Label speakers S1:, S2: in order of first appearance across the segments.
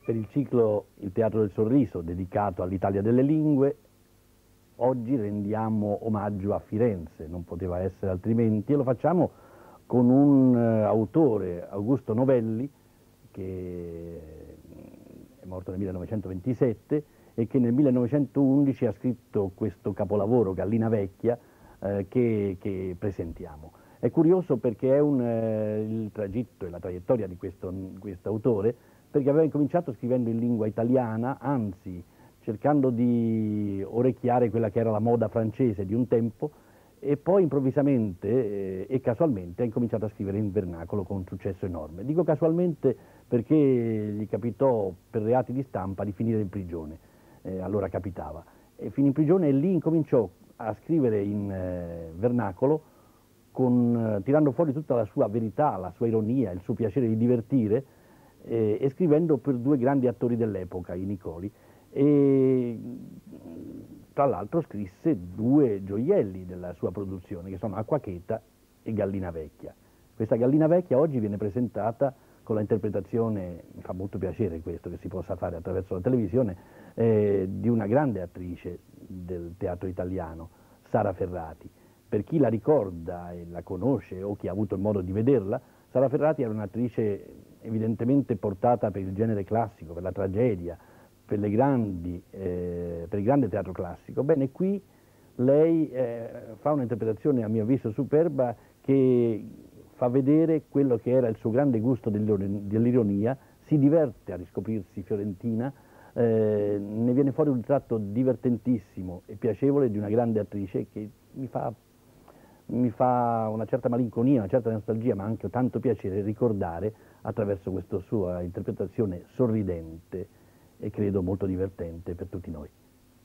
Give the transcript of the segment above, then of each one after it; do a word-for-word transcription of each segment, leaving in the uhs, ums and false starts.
S1: Per il ciclo Il Teatro del Sorriso, dedicato all'Italia delle lingue, oggi rendiamo omaggio a Firenze, non poteva essere altrimenti, e lo facciamo con un uh, autore, Augusto Novelli, che è morto nel millenovecentoventisette e che nel millenovecentoundici ha scritto questo capolavoro, Gallina Vecchia, eh, che, che presentiamo. È curioso perché è un, eh, il tragitto e la traiettoria di questo autore, perché aveva incominciato scrivendo in lingua italiana, anzi cercando di orecchiare quella che era la moda francese di un tempo, e poi improvvisamente eh, e casualmente ha incominciato a scrivere in vernacolo con un successo enorme. Dico casualmente perché gli capitò per reati di stampa di finire in prigione, eh, allora capitava, e finì in prigione e lì incominciò a scrivere in eh, vernacolo, con, eh, tirando fuori tutta la sua verità, la sua ironia, il suo piacere di divertire, eh, e scrivendo per due grandi attori dell'epoca, i Nicoli, e tra l'altro scrisse due gioielli della sua produzione, che sono Acqua Cheta e Gallina Vecchia. Questa Gallina Vecchia oggi viene presentata con la interpretazione, mi fa molto piacere questo che si possa fare attraverso la televisione, eh, di una grande attrice del teatro italiano, Sara Ferrati. Per chi la ricorda e la conosce o chi ha avuto il modo di vederla, Sara Ferrati era un'attrice evidentemente portata per il genere classico, per la tragedia, per, le grandi, eh, per il grande teatro classico. Bene, qui lei eh, fa un'interpretazione a mio avviso superba, che fa vedere quello che era il suo grande gusto dell'ironia, si diverte a riscoprirsi fiorentina, eh, ne viene fuori un tratto divertentissimo e piacevole di una grande attrice che mi fa, mi fa una certa malinconia, una certa nostalgia, ma anche tanto piacere ricordare attraverso questa sua interpretazione sorridente e credo molto divertente per tutti noi.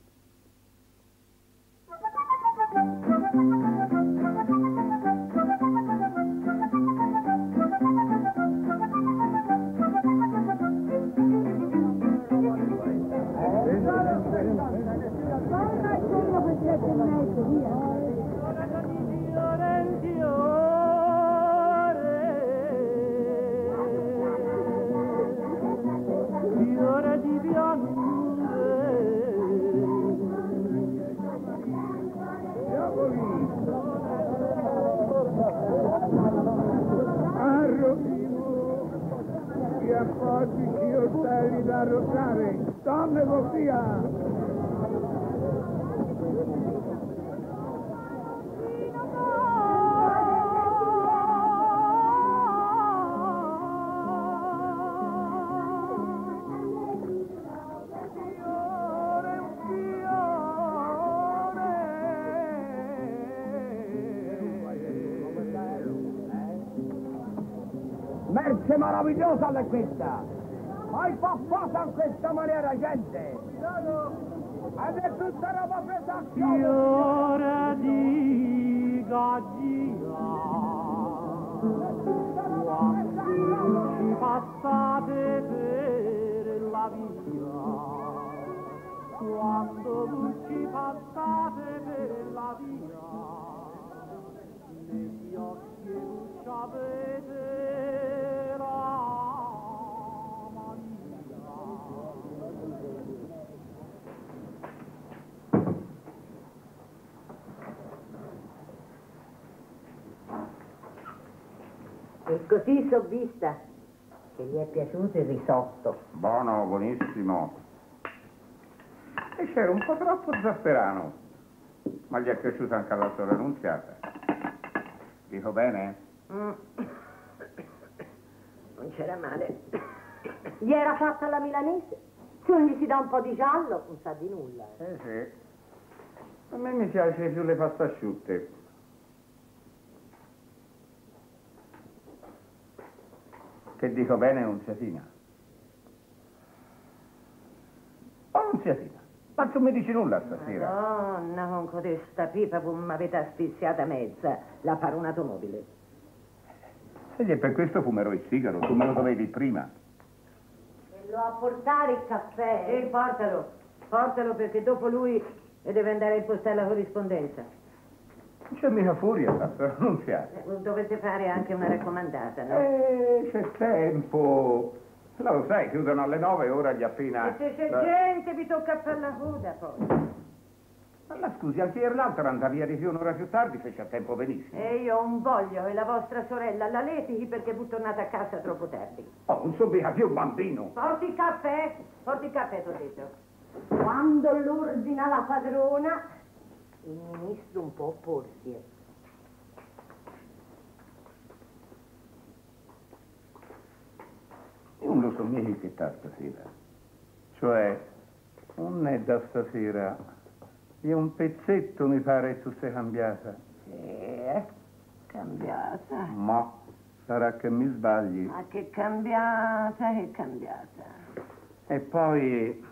S2: Appoggi chiostelli da arrossare, donne via! Merce meravigliosa è questa! Fai papposa in questa maniera, gente! Ed è tutta roba presa!
S3: Fiore di gaggia, quando ci passate per la via, quando ci passate per la via, negli occhi non c'avete
S4: e così so vista che gli è piaciuto il risotto.
S5: Buono, buonissimo. E c'era un po' troppo zafferano, ma gli è piaciuta anche alla sua Annunziata. Dico bene?
S4: Mm. Non c'era male. Gli era fatta alla milanese. Se non gli si dà un po' di giallo, non sa di nulla.
S5: Eh sì. A me mi piace più le pasta asciutte. Che dico bene, Nunziatina? Oh, Nunziatina, ma tu mi dici nulla stasera?
S4: Madonna, con codesta pipa come mi avete asfissiata mezza, la pare un'automobile.
S5: E per questo fumerò il sigaro, tu me lo dovevi prima.
S4: E lo a portare il caffè? E portalo, portalo perché dopo lui deve andare a impostare la corrispondenza.
S5: Non c'è mica furia, per Annunziata.
S4: Eh, dovete fare anche una raccomandata, no?
S5: Eh, c'è tempo. Lo sai, chiudono alle nove, ora gli appena...
S4: E se c'è
S5: la...
S4: gente vi tocca fare la coda poi.
S5: Ma scusi, anche ieri l'altro andava via di più un'ora più tardi, fece a tempo benissimo.
S4: E io ho un voglio e la vostra sorella la litichi perché fu tornata a casa troppo tardi.
S5: Oh, non so mica più un bambino.
S4: Porti il caffè, porti il caffè, t'ho detto. Quando l'ordina la padrona, il ministro un po' opporsi.
S5: Io non lo so mica che sta stasera. Cioè, non è da stasera. Di un pezzetto mi pare che tu sei cambiata.
S4: Eh, cambiata.
S5: Ma sarà che mi sbagli.
S4: Ma che cambiata, che cambiata.
S5: E poi...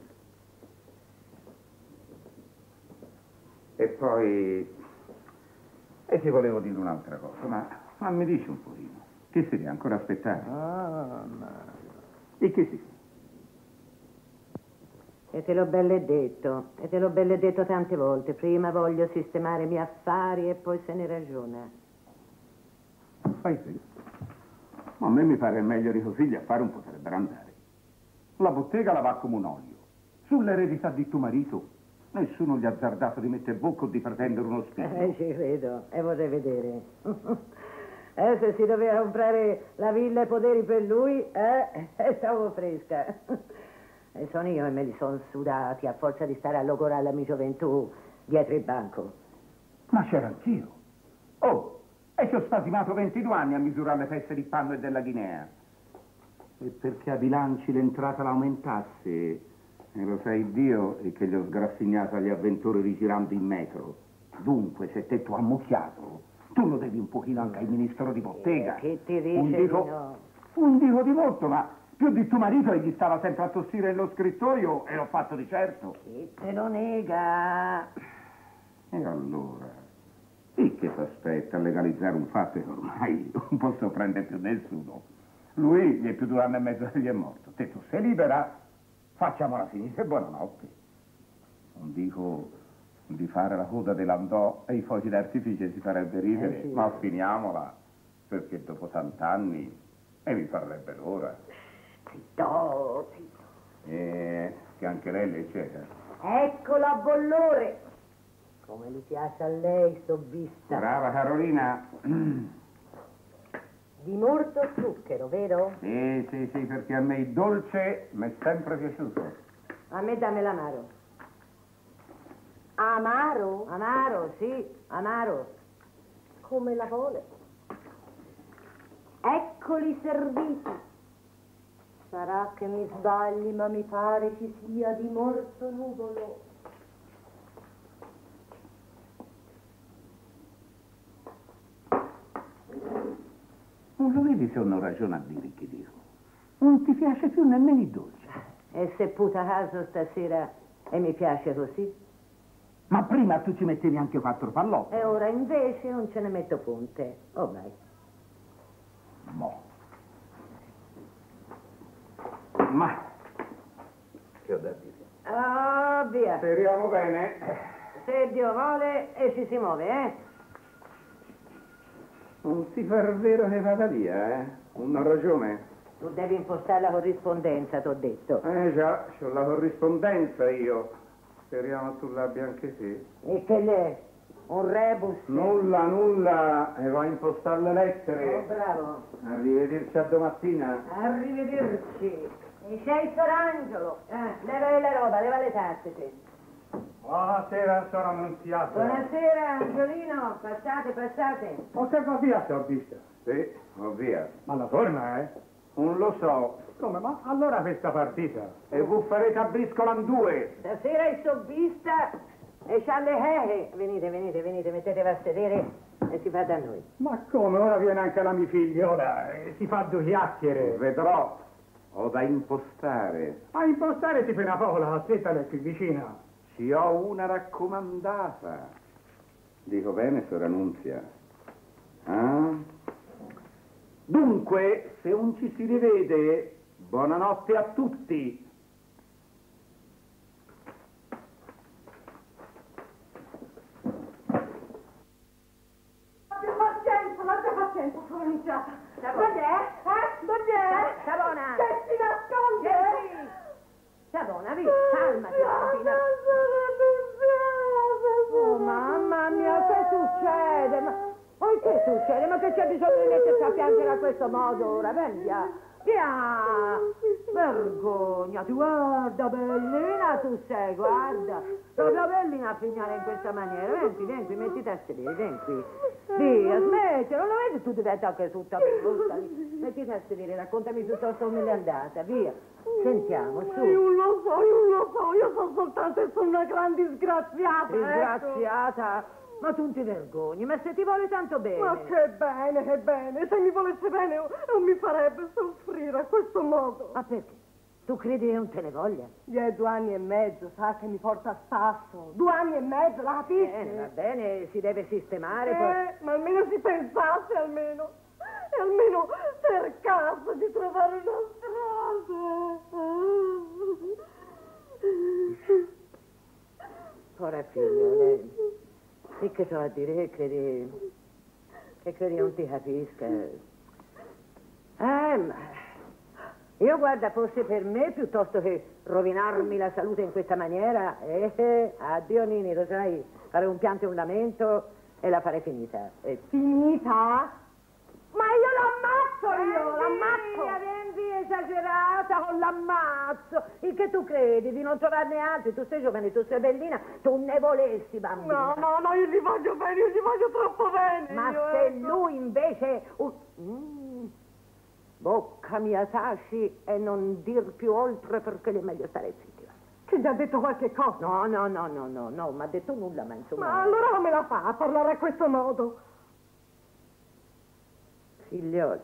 S5: E poi... E ti volevo dire un'altra cosa, ma, ma mi dici un pochino. Che si deve ancora aspettare?
S4: Ah, ma...
S5: E che si?
S4: E te l'ho belle detto, e te l'ho belle detto tante volte. Prima voglio sistemare i miei affari e poi se ne ragiona.
S5: Fai sì. Ma a me mi pare meglio di così, gli affari un potrebbero andare. La bottega la va come un olio. Sull'eredità di tuo marito, nessuno gli ha azzardato di mettere bocca o di pretendere uno spirito.
S4: Eh, ci credo, e vorrei vedere. Eh, se si doveva comprare la villa e i poderi per lui, eh, eh, stavo fresca. E sono io e me li sono sudati a forza di stare a logorare la mia gioventù dietro il banco.
S5: Ma c'era anch'io. Oh, e ci ho spasimato ventidue anni a misurare le pezze di panno e della Guinea. E perché a bilanci l'entrata l'aumentasse, e lo sai Dio, e che gli ho sgrassignato agli avventori rigirando in metro. Dunque, se te tu ammucchiato, tu lo devi un pochino anche al ministro di bottega.
S4: Eh, che ti dice
S5: un dico,
S4: di no?
S5: Un dico di molto, ma più di tuo marito e gli stava sempre a tossire nello scrittoio e l'ho fatto di certo.
S4: Chi te lo nega?
S5: E allora? E che si aspetta a legalizzare un fatto che ormai non posso prendere più nessuno? Lui gli è più due anni e mezzo che gli è morto. Te tu sei libera, facciamola finita e buonanotte. Non dico di fare la coda dell'andò e i fuochi d'artificio si farebbe ridere,
S4: Eh sì.
S5: ma finiamola, perché dopo tant'anni e mi farebbe l'ora.
S4: Zitto, zitto.
S5: E che anche lei le c'è.
S4: Eccola a bollore. Come gli piace a lei, sto vista.
S5: Brava Carolina.
S4: Di molto zucchero, vero?
S5: Sì, sì, sì, perché a me il dolce mi è sempre piaciuto.
S4: A me dammi l'amaro.
S6: Amaro?
S4: Amaro, sì, amaro.
S6: Come la vuole? Eccoli serviti. Sarà che mi sbagli, ma mi pare ci sia di morto nuvolo.
S5: Non lo vedi se ho ragione a dire che dico? Non ti piace più nemmeno il dolce.
S4: E se puta caso stasera e mi piace così?
S5: Ma prima tu ci mettevi anche quattro pallotte.
S4: E ora invece non ce ne metto punte. Oh vai.
S5: Mo. Ma che ho da dire?
S4: Ah, via.
S5: Speriamo bene.
S4: Se Dio vuole e ci si muove, eh?
S5: Non si fa vero che vada via, eh? Non ho ragione.
S4: Tu devi impostare la corrispondenza, t'ho detto.
S5: Eh già, c'ho la corrispondenza io. Speriamo tu l'abbia anche sì.
S4: E che l'è? Un rebus?
S5: Nulla, nulla, e va a impostare le lettere.
S4: Oh, bravo.
S5: Arrivederci a domattina.
S4: Arrivederci. E sei Sorangelo. Eh, leva le roba, leva le tasse, te.
S2: Buonasera, sono Annunziato.
S4: Buonasera, Angiolino. Passate, passate.
S2: Ho sempre via, se ho visto.
S5: Sì, va via.
S2: Ma la torna, eh?
S5: Non lo so.
S2: Come, ma allora questa partita?
S5: E voi farete a briscolan due.
S4: Stasera è sobbista e c'ha le ehe. Venite, venite, venite, mettetevi a sedere e si fa da noi.
S2: Ma come, ora viene anche la mia figliola e si fa due chiacchiere.
S5: Vedrò. Ho da impostare.
S2: A impostare si fa una poco la cazzetta lì qui vicina.
S5: Ci ho una raccomandata. Dico bene, Sor Annunzia? Ah? Dunque, se non ci si rivede, buonanotte a tutti.
S6: Abbia pazienza, abbia pazienza, sono iniziata. Dov'è? Eh? Dov'è?
S4: Savona!
S6: Che
S4: sta buona, via, calmati, bambina. Oh, mamma mia, che succede? Ma poi che succede? Ma che c'è bisogno di mettersi a piangere a questo modo ora? Vieni, via. Via! Vergognati, guarda, bellina tu sei, guarda. Proprio bellina a pignare in questa maniera. Vieni qui, vieni qui, mettiti a sedere, vieni qui. Via, smetti, non lo vedi? Tu diventi anche tutta brutta. Mettiti a sedere, raccontami piuttosto come è andata, via. Sentiamo, su.
S3: Io non lo so, io non lo so, io sono soltanto e sono una gran disgraziata.
S4: Disgraziata? Ma tu non ti vergogni, ma se ti vuole tanto bene.
S3: Ma che bene, che bene. Se mi volesse bene non mi farebbe soffrire a questo modo.
S4: Ma perché? Tu credi che non te ne voglia?
S3: Gli è due anni e mezzo, sa che mi porta a spasso. Due anni e mezzo, la capisci?
S4: Bene, va bene, si deve sistemare.
S3: Eh,
S4: poi...
S3: ma almeno si pensasse, almeno. E almeno cercasse di trovare una strada.
S4: Ora figlio, lei... E che so a dire? Che credi... Che credi non ti capisca? Eh, ma... Io guarda, fosse per me, piuttosto che rovinarmi la salute in questa maniera, eh, addio Nini, lo sai, fare un pianto e un lamento e la farei finita. Eh.
S3: Finita? Ma io l'ammazzo, io, l'ammazzo!
S4: Via, vieni via, esagerata con l'ammazzo. Il che tu credi di non trovarne altri? Tu sei giovane, tu sei bellina, tu ne volessi, bambina.
S3: No, no, no, io gli voglio bene, io gli voglio troppo bene.
S4: Ma
S3: io,
S4: se
S3: ecco.
S4: lui invece... Uh, mm, bocca mia, taci e non dir più oltre perché è meglio stare zitti.
S3: Che gli ha detto qualche cosa?
S4: No, no, no, no, no, no, mi ha detto nulla, ma insomma...
S3: Ma allora come la fa a parlare a questo modo?
S4: Figlioli,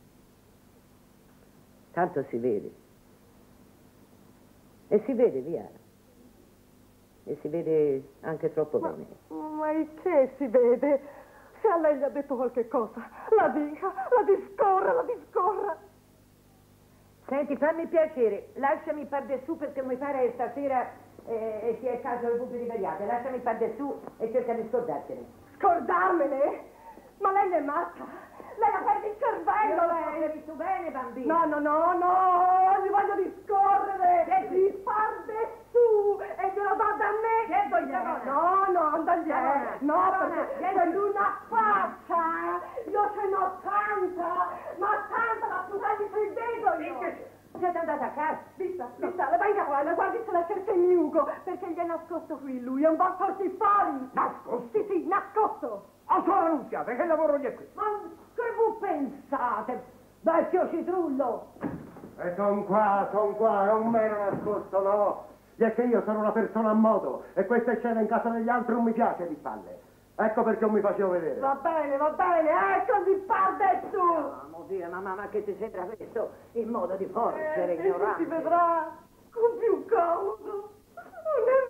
S4: tanto si vede. E si vede, via. E si vede anche troppo
S3: Ma,
S4: bene.
S3: ma il che si vede? Se a lei gli ha detto qualche cosa, la dica, la discorra, la discorra.
S4: Senti, fammi piacere, lasciami perdere su perché mi pare stasera eh, e sia il caso del pubblico di Veriate. Lasciami perdere su e cerca di scordartene.
S3: Scordarmene? Ma lei è matta. Lei ha perso il cervello,
S4: Io
S3: lei!
S4: l'ho visto bene, bambina.
S3: No, no, no, no! Gli voglio discorrere!
S4: Senti.
S3: Gli parde su e glielo do da me!
S4: Che voglio?
S3: No, no, andagli!
S4: Savona,
S3: No,
S4: Savona,
S3: perché
S4: vieni.
S3: c'è una faccia! Io ce n'ho tanta! Ma tanta da sputargli sul dedo io!
S4: Siete andata a casa?
S3: Vista, vista, le venga qua, le guardi se la cerca il mio Ugo, perché gli è nascosto qui lui, è un po' sorti fuori!
S5: Nascosto?
S3: Sì, sì, nascosto!
S5: Oh, sono annunziate, che lavoro gli è qui?
S4: Ma che voi pensate? Vecchio citrullo!
S7: E son qua, son qua, non me ne nascosto, no! E è che io sono una persona a modo e questa scena in casa degli altri non mi piace di palle. Ecco perché non mi facevo vedere.
S3: Va bene, va bene, ecco di parte su!
S4: Mamma mia, ma mamma che ti sembra questo il modo di porgere,
S3: Eh,
S4: ignorante?
S3: si vedrà con più comodo. Non è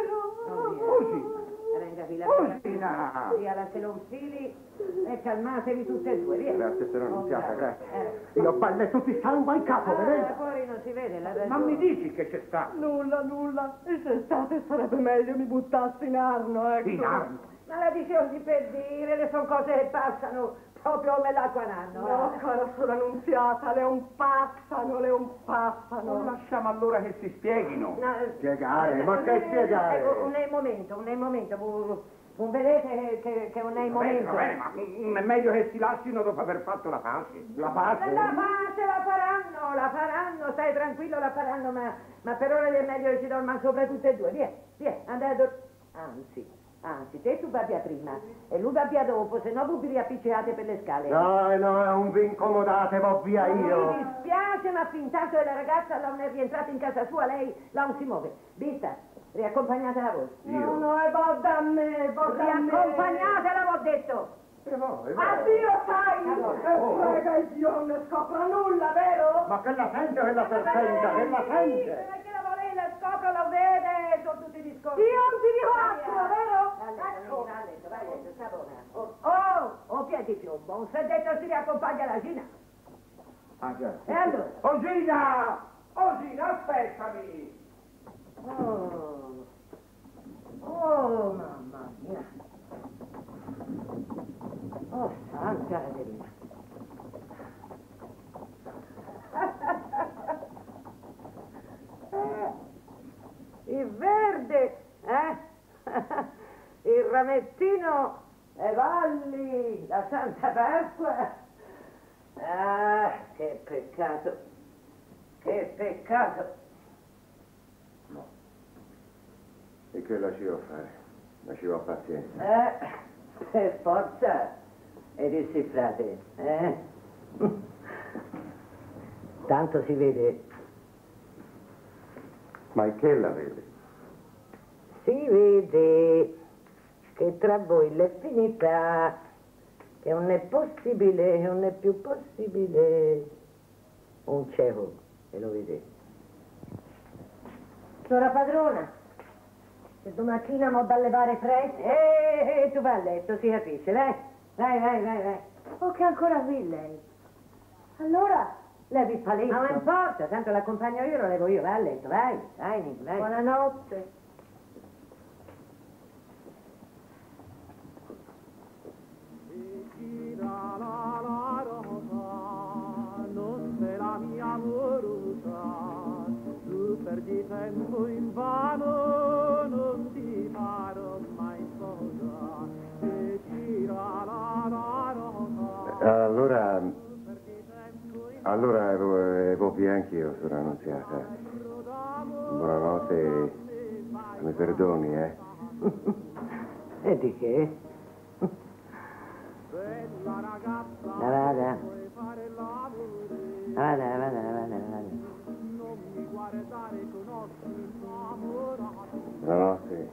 S3: vero.
S5: Così.
S4: Venga, vi
S5: Cosina!
S4: via la se non fili e calmatevi tutte e due, via.
S7: Grazie, signora
S4: Oh,
S7: Annunziata,
S4: grazie.
S7: grazie. Io balle tutti sangue in capo,
S4: Ah,
S7: vedete?
S4: fuori non si vede, la ragione.
S5: Ma mi dici che c'è stato?
S3: Nulla, nulla. E se state sarebbe meglio mi buttassi in arno, ecco.
S5: In arno?
S4: Ma la dicevo per dire, le sono cose che passano proprio come l'acqua in anno.
S3: No,
S4: eh.
S3: cara sola Annunziata, le un passano, le un
S5: Non
S3: passano.
S5: lasciamo allora che si spieghino.
S4: No, eh,
S7: Spiegare, ma che
S4: eh,
S7: spiegare?
S4: Ecco, non è il momento, non è il momento. voi- Non vedete che, che, che non è il
S5: Va bene,
S4: momento?
S5: va bene, ma non è meglio che si lasciino dopo aver fatto la pace.
S7: La pace?
S4: La pace la faranno, la faranno, stai tranquillo, la faranno, ma, ma per ora è meglio che ci dormano sopra tutte e due. Via, via, andate a dormire. Anzi, anzi, te tu vai via prima e lui va via dopo, se no vi riappicciate per le scale.
S7: No, no, non vi incomodate, vo via
S4: Mi
S7: io.
S4: dispiace, ma fin tanto che la ragazza non è rientrata in casa sua, lei là non si muove. Vista, riaccompagnatela voi.
S3: No, no, e va da me, va da me.
S4: Riaccompagnatela, v'ho detto.
S7: E voi,
S3: Addio, sai!
S4: Allora,
S3: E prega il Dio, non ne scopra nulla, vero?
S7: Ma che la sente quella serpenta, che la sente?
S4: Perché la vuole, la scopre, lo vede, sono tutti discorsi.
S3: Io non ti dico altro, vero?
S4: Ecco. Vai a letto, vai a letto, sta buona. Oh, oh, oh, piedi piombo, un sedetto si riaccompagna la Gina.
S7: Ah, già.
S4: E allora?
S5: Osina! Osina, aspettami!
S4: Oh, oh, mamma mia. Oh, santa Caterina. verde, eh? Il ramettino, le valli, la Santa Pasqua. Ah, che peccato, che peccato.
S7: No. E che la ci devo fare? La ci ho pazienza.
S4: Eh, per forza, e dissi frate, eh? Tanto si vede.
S7: Ma che la vede?
S4: Si vede che tra voi l'è finita, che non è possibile, non è più possibile un cieco, e lo vedete.
S6: Signora padrona, se domattina m'ho da levare presto...
S4: E eh, tu vai a letto, si capisce, vai, vai, vai, vai, vai.
S6: Oh, che è ancora qui lei. Allora, levi il paletto.
S4: Ma non importa, tanto l'accompagno io, lo levo io, vai a letto, vai, vai, Nick, vai.
S6: Buonanotte.
S8: Non sei la mia amorosa, tu perdi tempo in vano, non ti farò mai sposa, e gira la la rosa.
S7: Allora, allora ero, ero anch'io, Sora Annunziata. Buonanotte, mi perdoni, eh?
S4: E di che? La vada. La vada, la vada, la vada, la vada.
S7: Buonanotte.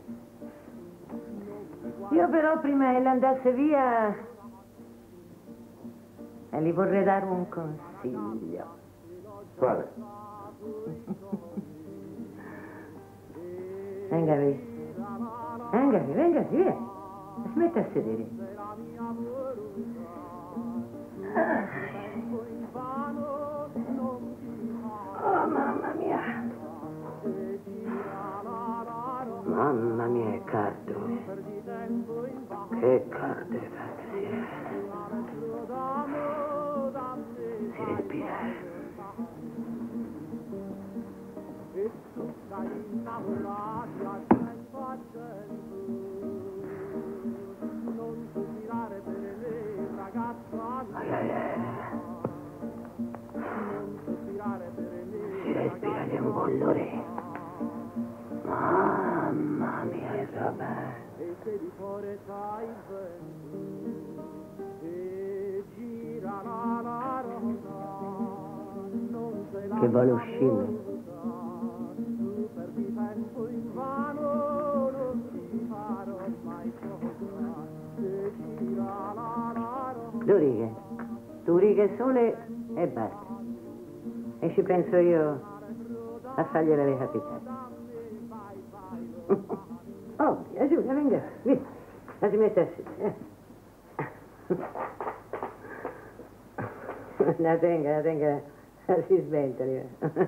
S4: Io però prima che lei andasse via e gli vorrei dare un consiglio.
S7: Quale?
S4: Venga qui. Venga qui, venga qui, via. Si mette a sedere. Oh, mamma mia. Mamma mia, è caldo. Che caldo è Si respira. Ai, ai, ai. Si respira di un bollore. Mamma mia, è roba. Che vuole uscire. Due righe, due righe sole e basta. E ci penso io a fargliela recapitare. Oh, via Giulia, venga, via. La si mette a sedere. La tenga, la tenga, si sventoli.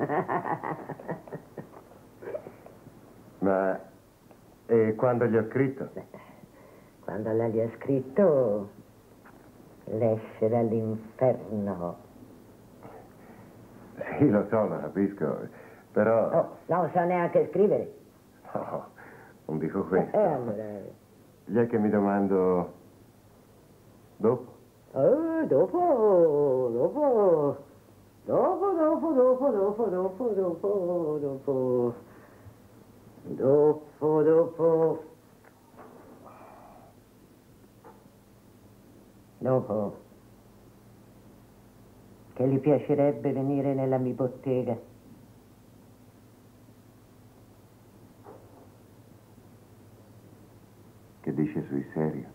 S7: Ma e quando gli ho scritto?
S4: Quando lei gli ha scritto, l'esce dall'inferno.
S7: Sì, lo so, lo capisco, però...
S4: Oh, non so neanche scrivere.
S7: No, non dico questo.
S4: E eh, allora...
S7: Gli è che mi domando... dopo?
S4: Oh, dopo, dopo... Dopo, dopo, dopo, dopo, dopo, dopo, dopo... Dopo, dopo... Dopo... Che gli piacerebbe venire nella mia bottega.
S7: Che dice sul serio?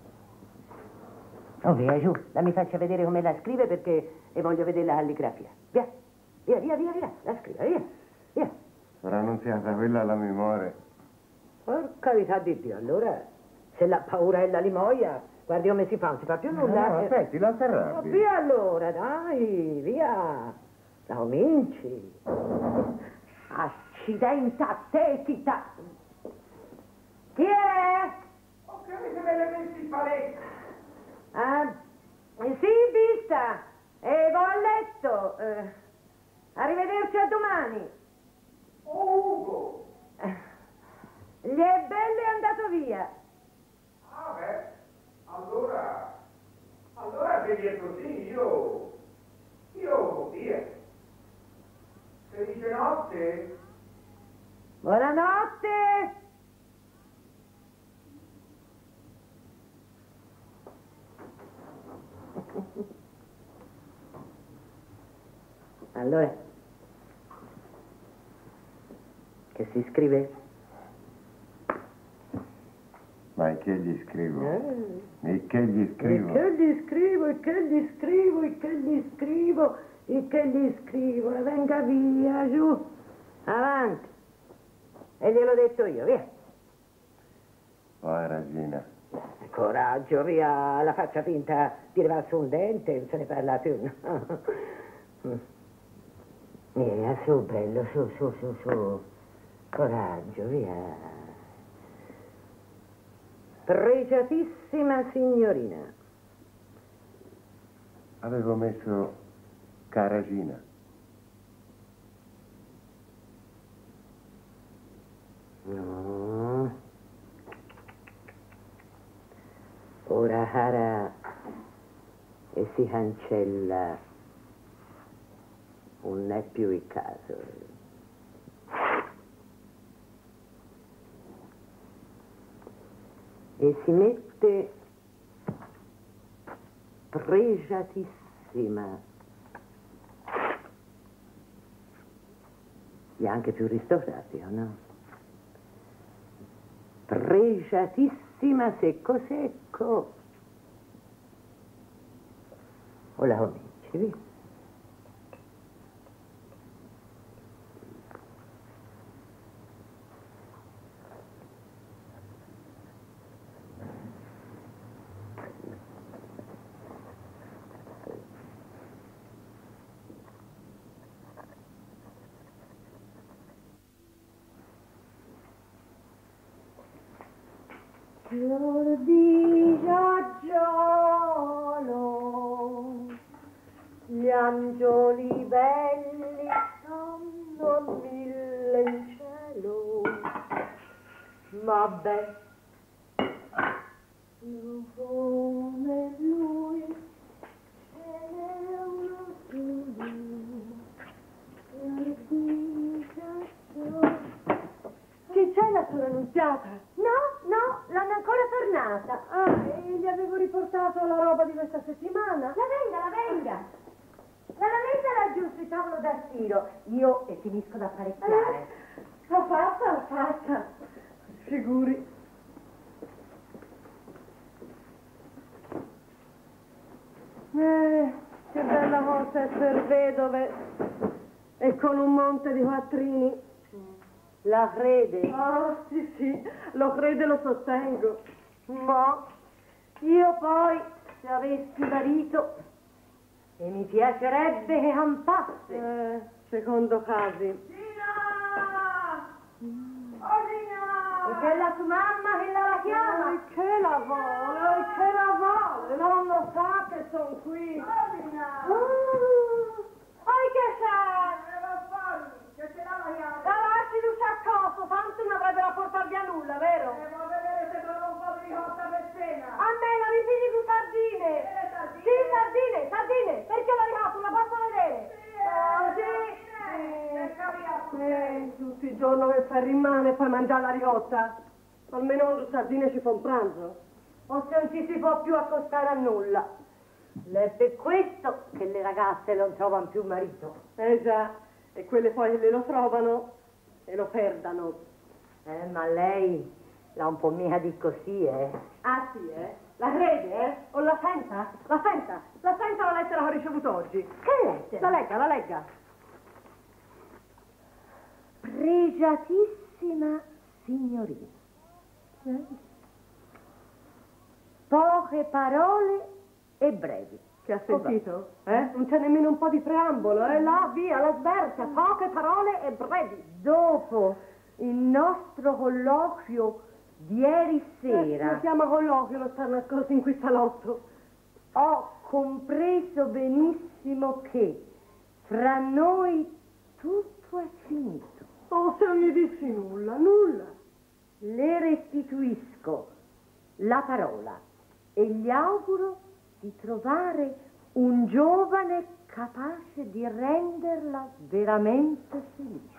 S4: Oh, via, giù, la mi faccia vedere come la scrive perché e voglio vedere la calligrafia. Via, via, via, via, via, la scriva, via, via.
S7: Sarà Annunziata, quella alla memoria.
S4: Per carità di Dio, allora, se la paura è la limoia, guardi come si fa, non si fa più nulla.
S7: No, aspetti, la
S4: Oh,
S7: terrabbi.
S4: via allora, dai, via. La cominci. Accidenta te, tita. Chi è?
S2: Oh, che avete me messi il paletto?
S4: Ah, sì, vista. E vo a letto. Eh, arrivederci a domani.
S2: Oh, Ugo!
S4: Eh,
S7: Buonanotte.
S4: Buonanotte! Allora, che si scrive?
S7: Ma e che gli scrivo?
S4: Eh.
S7: E che gli scrivo?
S4: E che gli scrivo, e che gli scrivo, e che gli scrivo, e che gli scrivo, e venga via, giù, avanti. E gliel'ho detto io, via.
S7: Oh, Regina.
S4: Coraggio, via, la faccia finta di levarsi un dente, non se ne parla più, no? Via, su, bello, su, su, su, su. Coraggio, via. Pregiatissima signorina.
S7: Avevo messo Caragina.
S4: No. Ora Cara e si cancella. Non è più il caso. E si mette pregiatissima. Gli anche più ristorati, o no? Pregiatissima, secco secco. O la cominci, via.
S6: Fior di giagiolo, gli angioli belli sono mille in cielo, ma beh, più come lui, ce n'è uno solo, fior di giagiolo. Che c'è la tua Annunziata? No, no, l'hanno ancora tornata. Ah, e gli avevo riportato la roba di questa settimana. La venga, la venga. La metta laggiù sul tavolo da stiro. Io e finisco da apparecchiare. Eh, l'ho fatta, l'ho fatta. Figuri. Eh, che bella cosa essere vedove e con un monte di quattrini. La crede? Ah, sì, sì, lo credo e lo sostengo. Ma io poi, se avessi marito, e mi piacerebbe che campasse. Eh, secondo casi. Gina! Oh, Gina! E che la sua mamma che la, la chiama? E che la vuole, e che la vuole? Non lo sa che sono qui. Oh, Gina! Oh, che c'è? Che ce l'ha la chiave? La lasci un saccoso, tanto non avrebbe da portar via nulla, vero? Eh, ma vedere se trova un po' di ricotta per cena. A me la mi figli su sardine. Eh, sardine? Sì, sardine, sardine. Perché la ricotta, la posso vedere? Sì, oh, sì. Sì. Eh, tutti i giorni che fai rimane e poi mangiare la ricotta. Almeno le sardine ci fa un pranzo. O se non ci si può più accostare a nulla. È per questo che le ragazze non trovano più marito. Eh già. E quelle poi le lo trovano e lo perdano. Eh, ma lei l'ha un po' mica di così, eh? Ah, sì, eh? La crede, eh? O la senta? La senta? La senta la lettera che ho ricevuto oggi? Che lettera? La legga, la legga. Pregiatissima signorina. Eh? Poche parole e brevi. Che ha sentito? Eh? Non c'è nemmeno un po' di preambolo, eh? Là, via, la sbercia, poche parole e brevi. Dopo il nostro colloquio di ieri sera... Eh, si chiama colloquio, lo sta nascosto in qui salotto. Ho compreso benissimo che fra noi tutto è finito. Oh, se non gli dissi nulla, nulla. Le restituisco la parola e gli auguro di trovare un giovane capace di renderla veramente felice.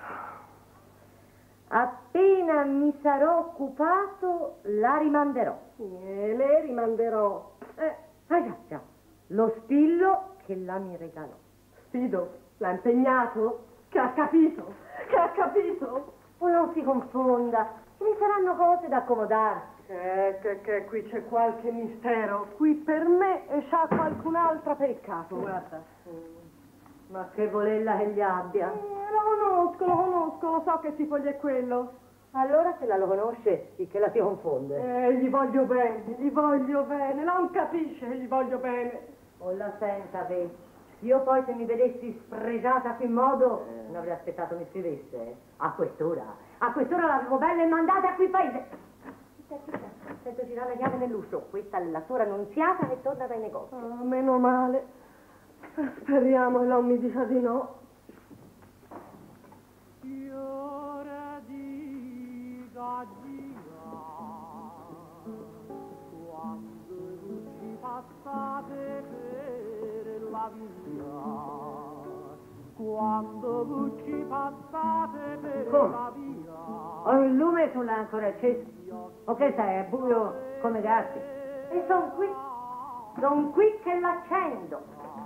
S6: Appena mi sarò occupato, la rimanderò.
S3: E le rimanderò.
S6: Eh, ah già, già, lo spillo che la mi regalò.
S3: Sfido, l'ha impegnato? Che ha capito? Che ha capito?
S6: O non si confonda, mi saranno cose da accomodarsi.
S3: Che, che, che qui c'è qualche mistero. Qui per me e c'ha qualcun'altra per il caso.
S6: Guarda, ma che volella che gli abbia.
S3: Eh, lo conosco, lo conosco, lo so che tipo gli è quello.
S6: Allora se la lo conosce, sì che la si confonde.
S3: Eh, gli voglio bene, gli voglio bene, non capisce che gli voglio bene.
S6: O la senta, ve. Io poi se mi vedessi spregiata a quel modo, eh. non avrei aspettato mi scrivesse. Eh. A quest'ora, a quest'ora l'avevo bella e mandata a quel paese. Sento girare la chiave nell'uscio. Questa è la sua annunziata che torna dai negozi.
S3: Oh, meno male. Speriamo che non mi dica di no.
S8: Fiore di gaglia, quando luci passate per la via, quando luci passate per
S6: Come?
S8: la via.
S6: Ho il lume sulla ancora acceso. O che sai, è buio come gatti. E son qui, son qui che l'accendo.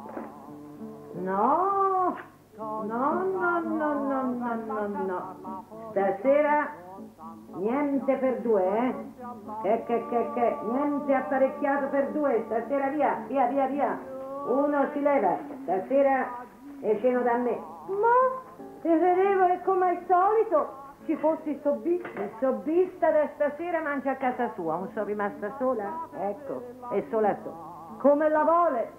S6: No, no, no, no, no, no, no, no. Stasera niente per due, eh? Che, che, che, che, niente apparecchiato per due. Stasera via, via, via, via. Uno si leva. Stasera è ceno da me.
S3: Ma ti credevo che come al solito ci fossi sobbista.
S6: Il sobbista da stasera mangia a casa sua. Non sono rimasta sola? Ecco, e sola so.
S3: Come la vuole.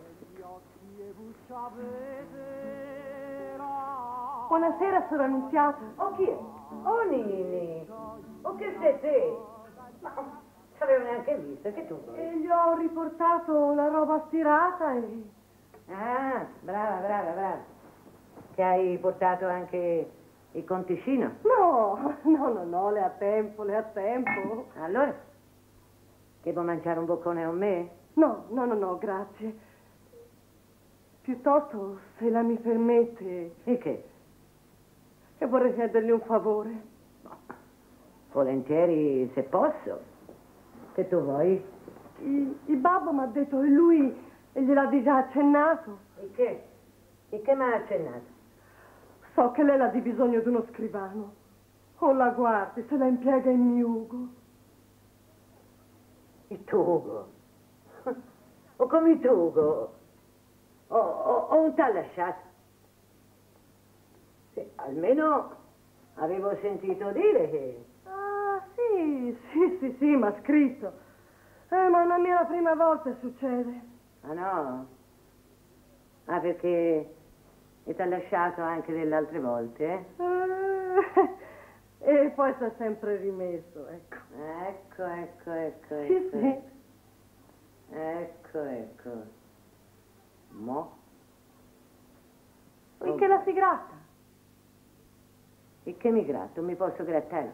S3: Buonasera, sono Annunziata.
S6: O chi è? Oh Nini. O che sei te? Ma non l'avevo neanche visto, che tu vuoi?
S3: E gli ho riportato la roba stirata e...
S6: Ah, brava, brava, brava. Che hai portato anche il conticino?
S3: No, no, no, no, le ha tempo, le ha tempo.
S6: Allora? Che vuoi mangiare un boccone con me?
S3: No, no, no, no, grazie. Piuttosto, se la mi permette...
S6: E che?
S3: E vorrei chiedergli un favore.
S6: No. Volentieri, se posso. Che tu vuoi?
S3: Il, il babbo mi ha detto che lui gliel'ha già accennato.
S6: E che? E che mi ha accennato?
S3: So che lei ha di bisogno di uno scrivano. O la guardi, se la impiega in mio Ugo.
S6: Il tuo Ugo? O come il tuo Ugo? O, o, o non t'ha lasciato? Sì, almeno avevo sentito dire che...
S3: Ah, sì, sì, sì, sì, mi ha scritto. Eh, ma non è la prima volta che succede.
S6: Ah, no? Ah, perché ti ha lasciato anche delle altre volte, eh?
S3: eh? E poi si è sempre rimesso, ecco.
S6: Ecco, ecco, ecco, ecco.
S3: Sì, sì.
S6: Ecco, ecco. Mo?
S3: E che la si gratta?
S6: E che mi gratto? Mi posso grattare?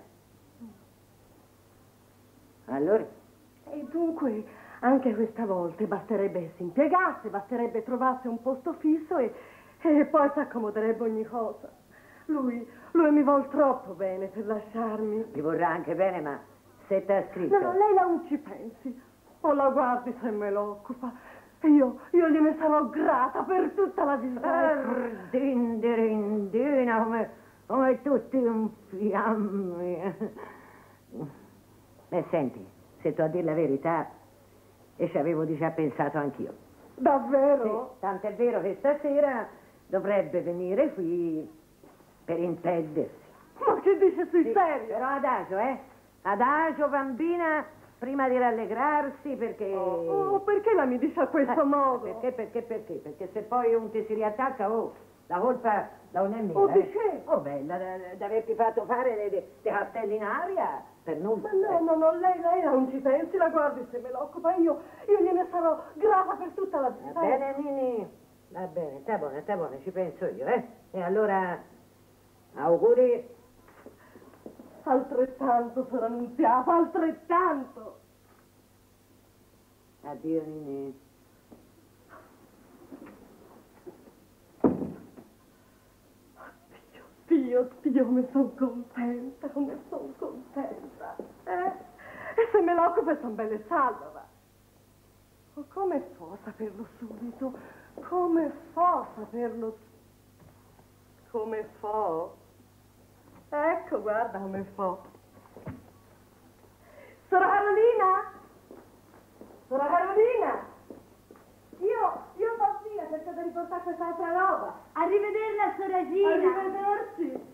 S6: Allora?
S3: E dunque, anche questa volta basterebbe che si impiegasse, basterebbe trovasse un posto fisso e, e poi si accomoderebbe ogni cosa. Lui, lui mi vuol troppo bene per lasciarmi.
S6: Mi vorrà anche bene, ma se t'ha scritto...
S3: No, no, lei non ci pensi. O la guardi se me lo occupa. E io, io gliene sarò grata per tutta la vita.
S6: Ardindirindina, come, come tutti un fiamme. E senti, se tu a dire la verità, e ci avevo già pensato anch'io.
S3: Davvero?
S6: Sì, tant'è vero che stasera dovrebbe venire qui per intendersi.
S3: Ma che dice sui
S6: Sì,
S3: serio?
S6: però adagio, eh? Adagio, bambina, prima di rallegrarsi, perché...
S3: Oh, oh, perché la mi dice a questo
S6: Eh,
S3: modo?
S6: Perché, perché, perché? Perché se poi un ti si riattacca, oh, la colpa non è mia.
S3: Oh,
S6: eh.
S3: di che?
S6: Oh, bella, di averti fatto fare dei de, de cartelli in aria per nulla.
S3: Ma no, no, no, lei, lei non ci pensi, la guardi se me lo occupa, io, io gliene sarò grata per tutta la vita.
S6: Va bene, Nini? Va bene, sta buona, sta buona, ci penso io, eh? E allora, auguri.
S3: Altrettanto sono annunziata, altrettanto.
S6: Addio, Nini.
S3: Dio, Dio, come sono contenta, come sono contenta. Eh? E se me l'occupa sono belle salve, va. Ma come fa a saperlo subito? Come fa a saperlo? Come fa? Ecco, guarda come fa. Sora Carolina? Sora Carolina? Io, io sto via, cerco di riportare quest'altra roba.
S6: Arrivederla, soragina.
S3: Arrivederci.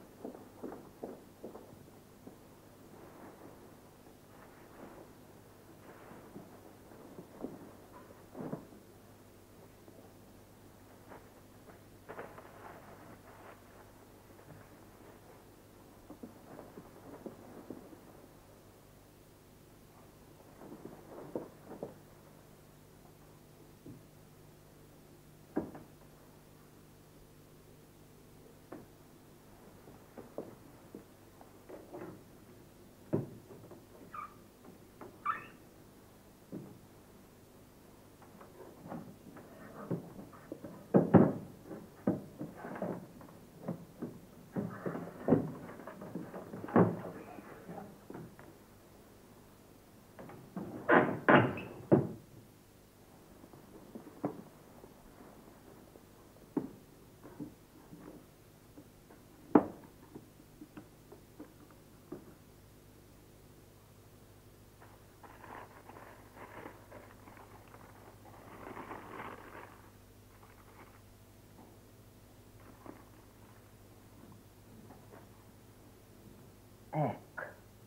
S4: Ecco,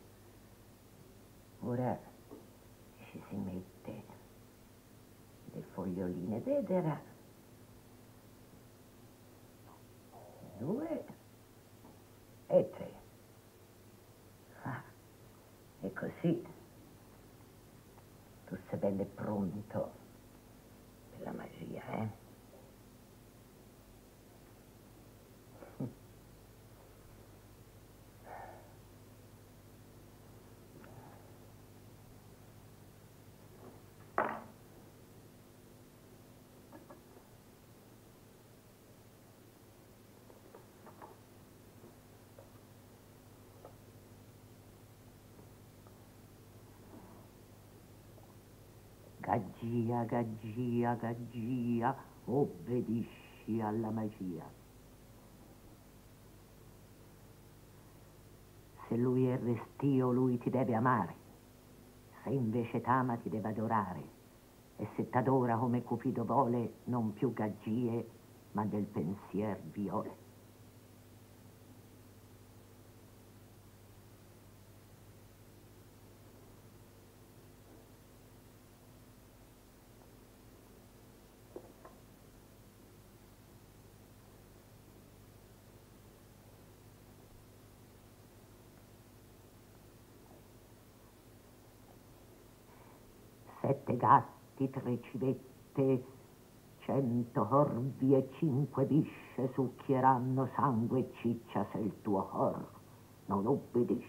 S4: ora ci si mette le foglioline d'edera, due e tre. Ah, e così tu sei bello e pronto per la magia, eh? Gaggia, gaggia, gaggia, obbedisci alla magia. Se lui è restio, lui ti deve amare. Se invece t'ama, ti deve adorare. E se t'adora come Cupido vuole, non più gaggie, ma del pensier viole. Sette gatti, tre civette, cento corvi e cinque bisce succhieranno sangue e ciccia se il tuo cor non obbedisce.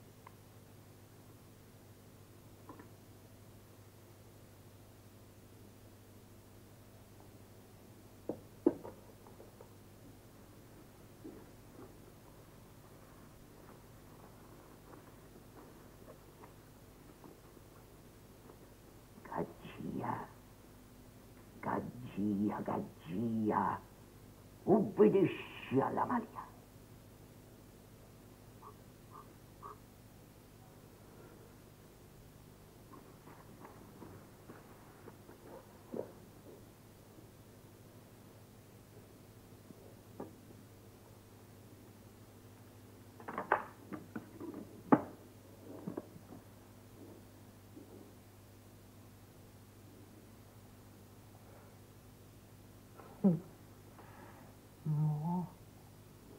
S4: Gaggia, gaggia, gaggia, ubbidisci alla malia. No,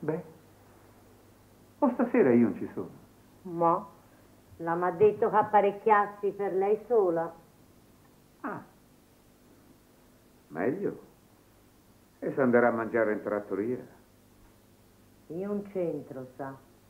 S5: Beh, o stasera io non ci sono.
S4: Ma la m'ha detto che apparecchiassi per lei sola.
S5: Ah, meglio. E se andrà a mangiare in trattoria?
S4: Io un centro, sa.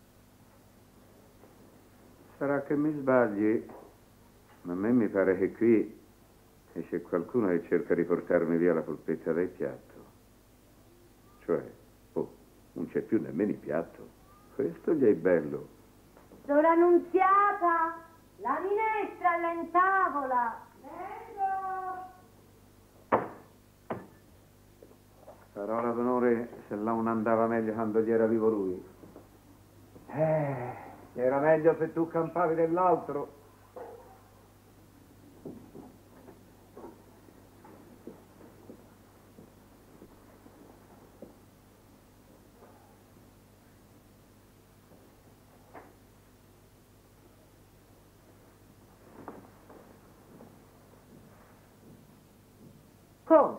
S5: Sarà che mi sbagli, ma a me mi pare che qui c'è qualcuno che cerca di portarmi via la polpetta del piatto. Cioè, oh, non c'è più nemmeno il piatto. Questo gli è bello.
S4: Sono Annunziata! La minestra è in tavola! Vengo!
S5: Parola d'onore, se là non andava meglio quando gli era vivo lui. Eh, era meglio se tu campavi dell'altro.
S4: Come?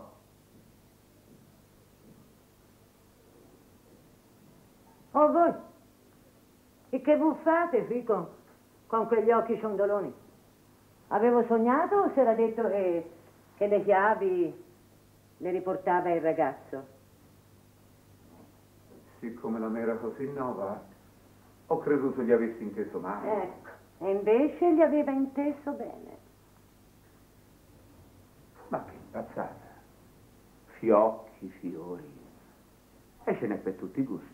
S4: Oh, voi? E che buffate qui con, con quegli occhi ciondoloni? Avevo sognato o si era detto che, che le chiavi le riportava il ragazzo?
S5: Siccome non era così nova, ho creduto gli avessi inteso male.
S4: Ecco, e invece gli aveva inteso bene.
S5: Ma che impazzata. Fiocchi, fiori. E ce n'è per tutti i gusti.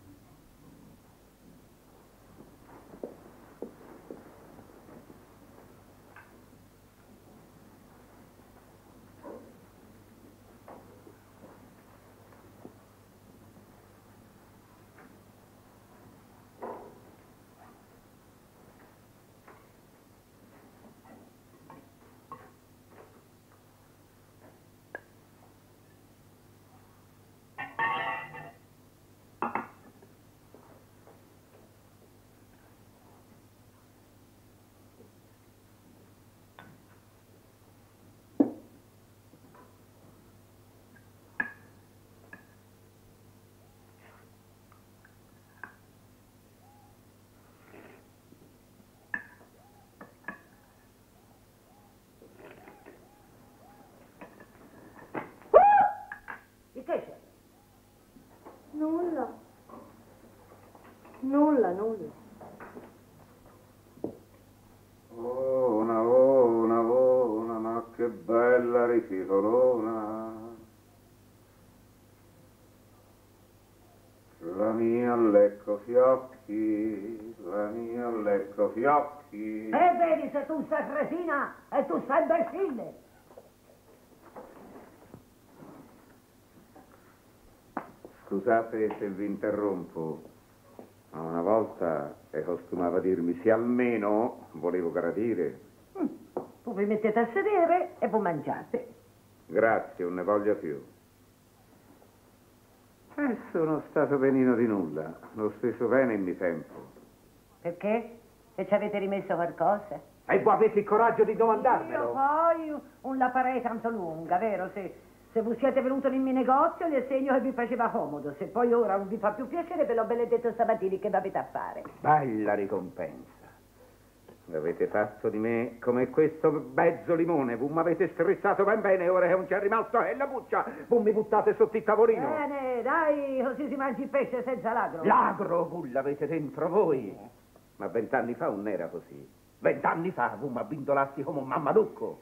S3: Nulla. Nulla, nulla.
S5: Oh, una vona, vona, ma che bella rificolona. La mia lecco fiocchi, la mia lecco fiocchi.
S4: E vedi se tu sei cretina e tu sei imbecille.
S5: Scusate se vi interrompo, ma una volta è costumava dirmi se almeno volevo gradire.
S4: Mm. Voi vi mettete a sedere e voi mangiate.
S5: Grazie, non ne voglio più. E sono stato benino di nulla, lo stesso bene in mio tempo.
S4: Perché? Se ci avete rimesso qualcosa?
S5: E voi avete il coraggio di
S4: Io
S5: domandarmelo?
S4: poi un la farei tanto lunga, vero? Se, se voi siete venuti nel mio negozio, gli segno che vi faceva comodo. Se poi ora non vi fa più piacere, ve l'ho benedetto stamattina, che avete a fare?
S5: Bella ricompensa. Avete fatto di me come questo mezzo limone. Voi mi avete stressato ben bene, ora che non c'è rimasto è la buccia. Voi mi buttate sotto il tavolino.
S4: Bene, dai, così si mangia il pesce senza l'agro.
S5: L'agro voi l'avete dentro voi. Ma vent'anni fa non era così. Vent'anni fa voi mi abbindolasti come un mammalucco.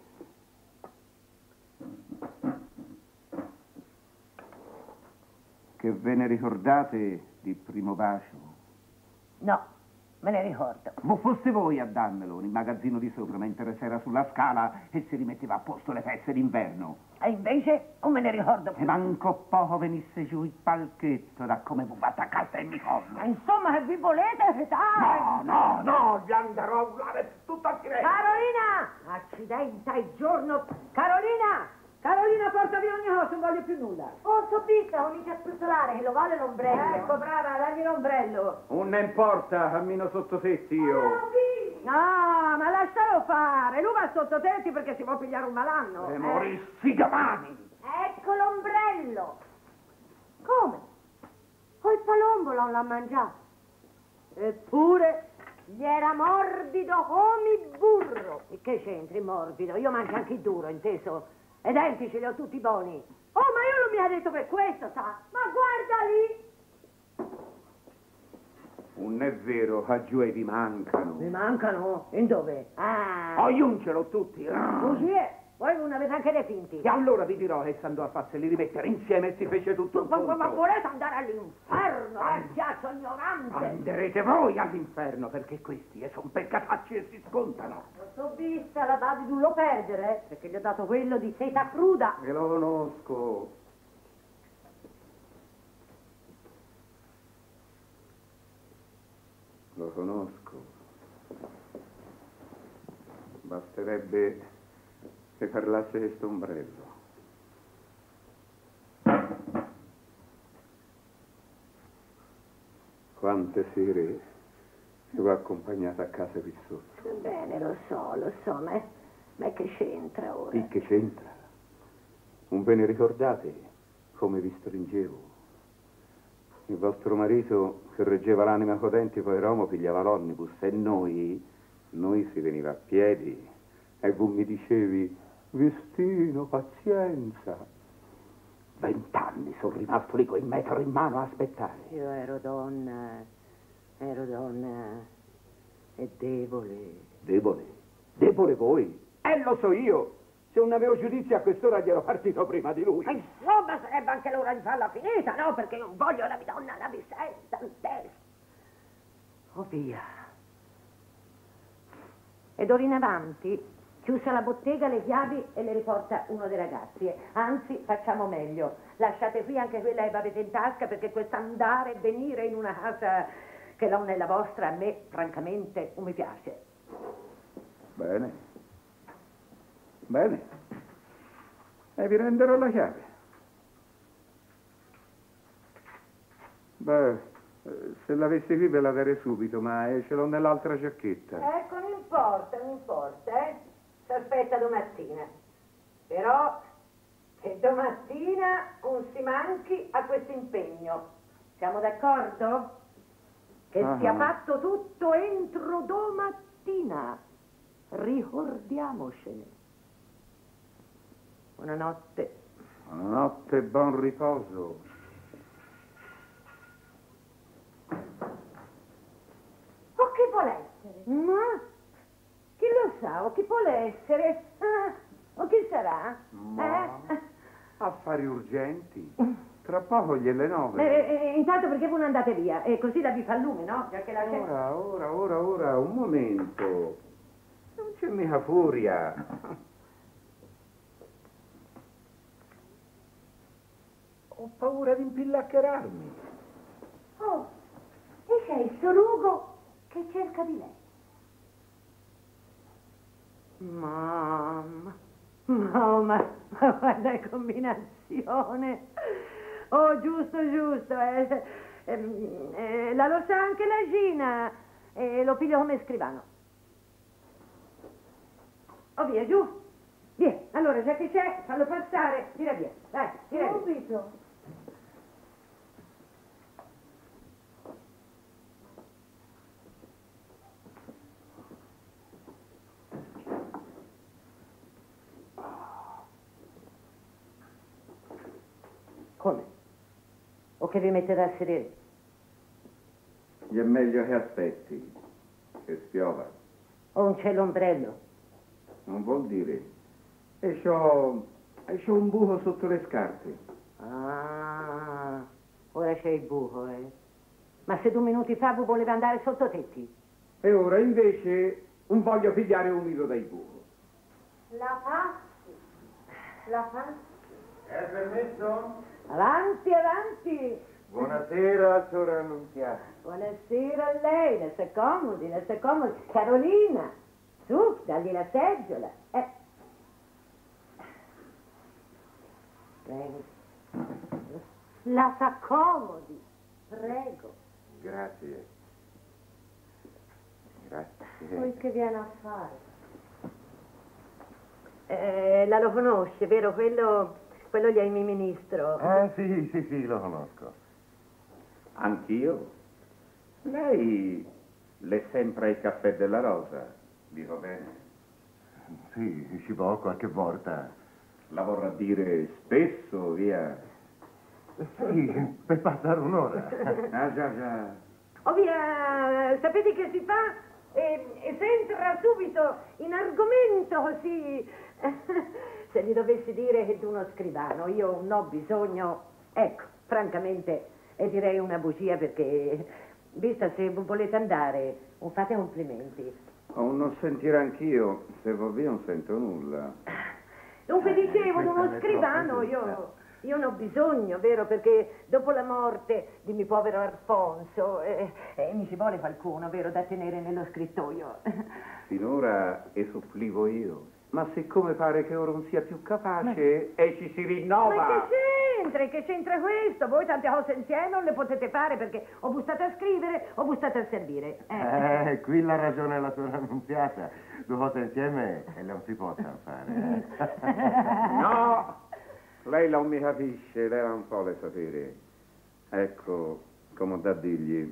S5: Che ve ne ricordate di primo bacio?
S4: No, me ne ricordo.
S5: Ma foste voi a darmelo nel magazzino di sopra mentre si era sulla scala e si rimetteva a posto le feste d'inverno.
S4: E invece non me ne ricordo
S5: E
S4: più.
S5: manco poco venisse giù il palchetto da come vi attaccate il mio collo.
S4: Insomma, che vi volete fare?
S5: No, no, no, vi andrò a urlare tutto a dire.
S4: Carolina! Accidenta il giorno. Carolina! Carolina, porta via ogni cosa, non voglio più nulla.
S6: Oh, so picca, comincia a spruzzolare, che lo vale l'ombrello.
S4: Ecco, brava, dammi l'ombrello.
S5: Non ne importa, cammino sotto tetti io.
S4: No, ma lascialo fare. Lui va sotto tetti perché si può pigliare un malanno.
S5: E
S4: eh.
S5: morissi domani.
S6: Ecco l'ombrello. Come? Ho il Palombo non l'ha mangiato. Eppure gli era morbido come burro.
S4: E che c'entri morbido? Io mangio anche il duro, inteso? E i denti ce li ho tutti buoni.
S6: Oh, ma io non mi ha detto per questo, sa? Ma guarda lì!
S5: Non è vero, laggiù vi mancano.
S4: Mi mancano? In dove? Ah!
S5: Ogliuncelo tutti.
S4: Così è. Voi non avete anche dei finti.
S5: E allora vi dirò che s'andò a farseli rimettere insieme e si fece tutto il
S4: Ma, ma,
S5: punto.
S4: ma volete andare all'inferno, ragazzo ignorante?
S5: Anderete voi all'inferno, perché questi e son peccatacci e si scontano.
S6: Lo so vista la va di dullo perdere, eh, perché gli ho dato quello di seta cruda.
S5: E lo conosco. Lo conosco. Basterebbe che parlasse questo ombrello. Quante sere l'ho accompagnata a casa qui sotto.
S4: Bene, lo so, lo so, ma, ma che c'entra ora?
S5: Sì, che c'entra? Non ve ne ricordate come vi stringevo? Il vostro marito, che reggeva l'anima codente, poi Romo pigliava l'omnibus e noi, noi si veniva a piedi e tu mi dicevi, Vestino, pazienza. Vent'anni sono rimasto lì con il metro in mano a aspettare.
S4: Io ero donna, ero donna e debole.
S5: Debole? Debole voi? E lo so io. Se non avevo giudizio a quest'ora gli ero partito prima di lui.
S4: Ma insomma, sarebbe anche l'ora di farla finita, no? Perché non voglio la donna la bisesta, oh via. E d'ora in avanti, chiusa la bottega, le chiavi e le riporta uno dei ragazzi. Anzi, facciamo meglio. Lasciate qui anche quella che avete in tasca, perché quest'andare e venire in una casa che non è la vostra, a me, francamente, non mi piace.
S5: Bene. Bene. E vi renderò la chiave. Beh, se l'avessi qui ve la darei subito, ma ce l'ho nell'altra giacchetta.
S4: Ecco, non importa, non importa, eh. Si aspetta domattina. Però che domattina non si manchi a questo impegno. Siamo d'accordo? Che
S5: Ah.
S4: sia fatto tutto entro domattina. Ricordiamocene. Buonanotte.
S5: Buonanotte e buon riposo.
S4: O chi vuole essere? Ma chi lo sa? O chi vuole essere? Ah, o chi sarà?
S5: Ma
S4: Eh?
S5: affari urgenti. Tra poco gliele nove.
S4: Eh, eh, intanto perché voi non andate via? E così la vi fa lume, no? Già che la gente...
S5: Ora, ora, ora, ora, un momento. Non c'è mica furia. Ho paura di impillaccherarmi.
S4: Oh, e c'è il sorugo che cerca di lei. Mamma, no, ma, ma guarda che combinazione. Oh, giusto, giusto. Eh, eh, eh, la lo sa anche la Gina. E lo piglio come scrivano. Oh, via, giù. Via. Allora, già che c'è, fallo passare. Tira via. Dai, tira via.
S6: Subito.
S4: Come? O che vi mettete a sedere?
S5: Gli è meglio che aspetti, che spiova.
S4: O non c'è l'ombrello?
S5: Non vuol dire. E c'ho, e c'ho un buco sotto le scarpe.
S4: Ah, ora c'è il buco, eh. Ma se due minuti fa voi voleva andare sotto tetti?
S5: E ora invece non voglio pigliare umido dai buco.
S6: La passi. La passi.
S7: È permesso?
S4: Avanti, avanti.
S7: Buonasera, Sor Annunziata.
S4: Buonasera a lei, ne si accomodi, ne si accomodi. Carolina, su, dagli la seggiola. Eh. Prego. La s'accomodi, prego.
S5: Grazie. Grazie.
S6: Poi che viene a fare?
S4: Eh, la lo conosce, vero? Quello, quello gli è il mio ministro.
S7: Ah, sì, sì, sì, lo conosco.
S5: Anch'io? Lei l'è sempre il caffè della Rosa, dico bene?
S7: Sì, ci può qualche volta.
S5: La vorrà dire spesso, via?
S7: Sì, per passare un'ora.
S5: Ah, già, già.
S4: Oh via, sapete che si fa? E, e se entra subito in argomento così... Se gli dovessi dire che d'uno scrivano io non ho bisogno, ecco, francamente, e direi una bugia perché, vista se volete andare, non fate complimenti.
S5: Oh, non sentire anch'io, se va via non sento nulla.
S4: Dunque
S7: Eh,
S4: dicevo,
S7: questa
S4: d'uno
S7: è
S4: scrivano
S7: troppo
S4: io... Io non ho bisogno, vero? Perché dopo la morte di mio povero Alfonso eh, eh, mi ci vuole qualcuno, vero, da tenere nello scrittoio.
S5: Finora esufflivo io, ma siccome pare che ora non sia più capace e ci si rinnova...
S4: Ma che c'entra? Che c'entra questo? Voi tante cose insieme non le potete fare perché o bustate a scrivere o bustate a servire. Eh,
S7: Eh, qui la ragione la sua annunziata. Due cose insieme e non si possono fare. Eh.
S5: No! Lei non mi capisce, lei non vuole sapere. Ecco, come ho da dirgli.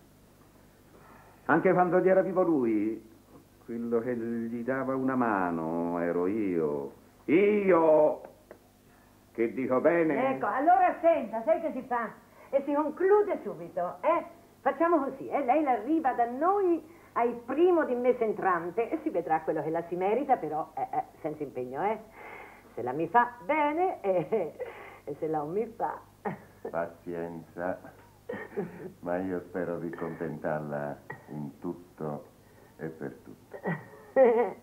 S5: Anche quando gli era vivo lui, quello che gli dava una mano ero io. Io! Che dico bene?
S4: ecco, allora senta, sai che si fa? E si conclude subito, eh? Facciamo così, eh? Lei arriva da noi al primo di mese entrante e si vedrà quello che la si merita, però eh, eh, senza impegno, eh? Se la mi fa bene e, e se la non mi fa...
S7: Pazienza, ma io spero di contentarla in tutto e per tutto.
S4: eh,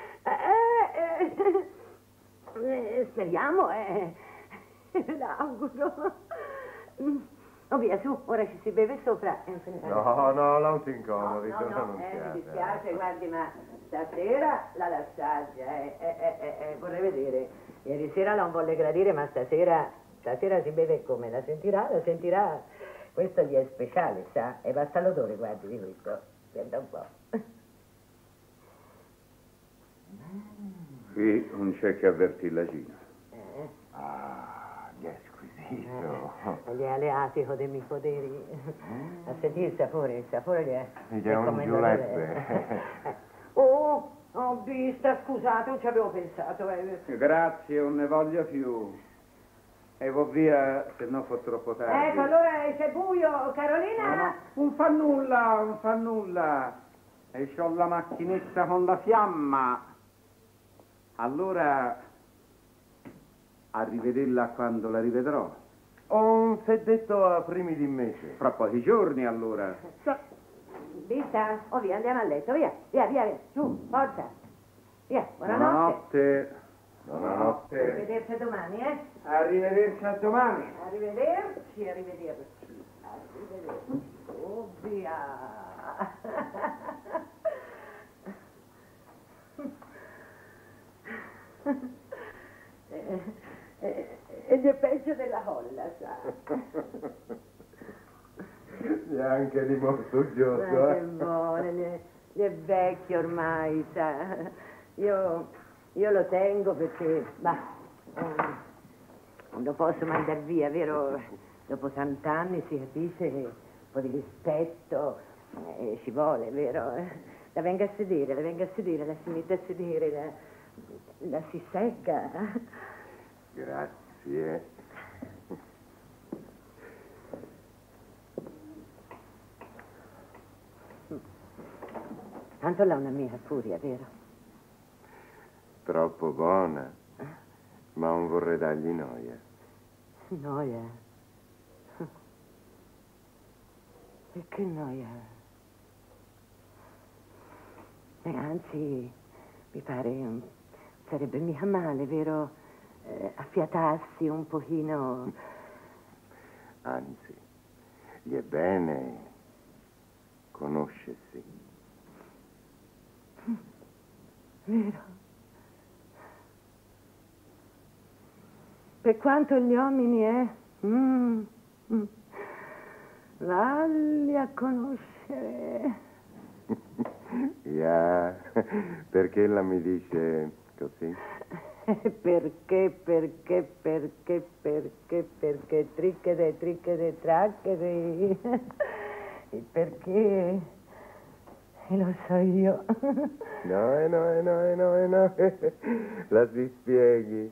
S4: eh, eh, speriamo, eh. L'auguro. Oh via, su, ora ci si beve sopra.
S7: No, no, non si
S4: No,
S7: incomodi,
S4: no,
S7: sono
S4: no, eh,
S7: annunziata.
S4: mi dispiace, guardi, ma stasera la l'assaggia, eh, eh, eh, eh, eh, vorrei vedere. Ieri sera non volle gradire, ma stasera, stasera si beve come? La sentirà, la sentirà. Questo gli è speciale, sa? E basta l'odore, guardi, di questo. Senta un po'.
S5: Qui non c'è che avvertire la Gina.
S4: Eh,
S7: Ah, gli è squisito.
S4: eh, gli è aleatico dei miei poderi. A sentire il sapore, il sapore gli è...
S7: Gli è un
S4: come
S7: giuleppe.
S4: Oh, ho vista, scusate, non ci avevo pensato. Eh.
S5: Grazie, non ne voglio più. E vo via, se no fa troppo tardi.
S4: Ecco, allora c'è buio, Carolina?
S5: No, no, non fa nulla, non fa nulla. E c'ho la macchinetta con la fiamma. Allora, a rivederla quando la rivedrò.
S7: Un si è detto a primi di mese.
S5: Fra pochi giorni, allora.
S4: Vista? Oh, via, andiamo a letto, via, via, via, via. Su, forza. Via, buonanotte.
S5: Buonanotte. Buonanotte.
S4: Arrivederci a domani, eh?
S5: Arrivederci a domani.
S4: Arrivederci, arrivederci. Arrivederci. Oh, via. Eh, eh, Ed è peggio della colla, sa.
S7: È anche di molto
S4: Ma
S7: gioco.
S4: che buone, gli è, gli è vecchio ormai, sa. Io, io lo tengo perché, bah, eh, non lo posso mandare via, vero? Dopo tant'anni si capisce che un po' di rispetto eh, ci vuole, vero? La venga a sedere, la venga a sedere, la si mette a sedere, la, la si secca.
S7: Grazie.
S4: Tanto l'ha una mia furia, vero?
S7: Troppo buona, ma non vorrei dargli noia.
S4: Noia. E che noia. E anzi, mi pare, mm, sarebbe mica male, vero? Eh, affiatarsi un pochino.
S7: Anzi, gli è bene conoscersi.
S4: Vero? Per quanto gli uomini, eh? Mm, mm. Valli a conoscere.
S7: Ya, perché ella mi dice così?
S4: Perché, perché, perché, perché, perché, tricchete, tricchete, tracchete. E perché? E lo so io.
S7: No, eh no, eh no, eh no, eh no. La si spieghi.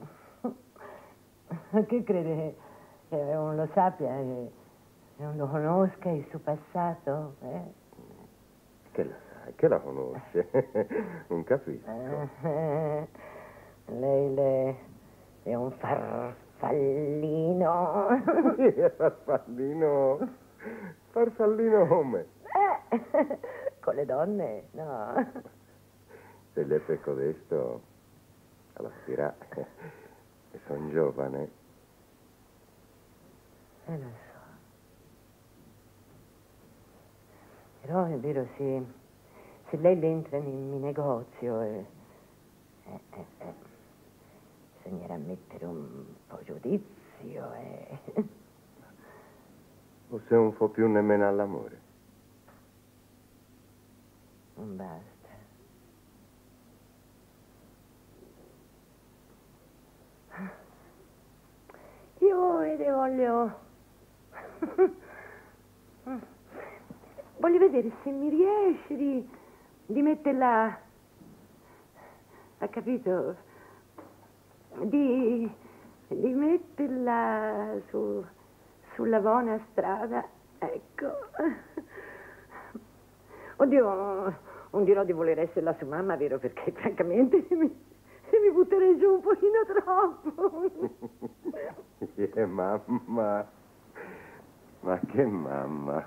S4: Che crede che non lo sappia, che non lo conosca il suo passato? Eh?
S7: Che la sai, che la conosce. Non capisco.
S4: Eh, lei le, è un farfallino.
S7: Farfallino. Farfallino come?
S4: Eh, con le donne, no.
S7: Se le è codesto, alla spirà. E son giovane.
S4: Eh, lo so. Però è vero, se, se lei entra nel mio negozio, eh, eh, eh, eh, bisognerà mettere un po' giudizio. Eh.
S7: O se non fa più nemmeno all'amore.
S4: Non basta. Io le voglio... voglio vedere se mi riesci di, di metterla... Ha capito? Di, di metterla su, sulla buona strada, ecco. Oddio, non dirò di voler essere la sua mamma, vero? Perché francamente mi, mi butterei giù un pochino troppo.
S7: Che mamma. Ma che mamma.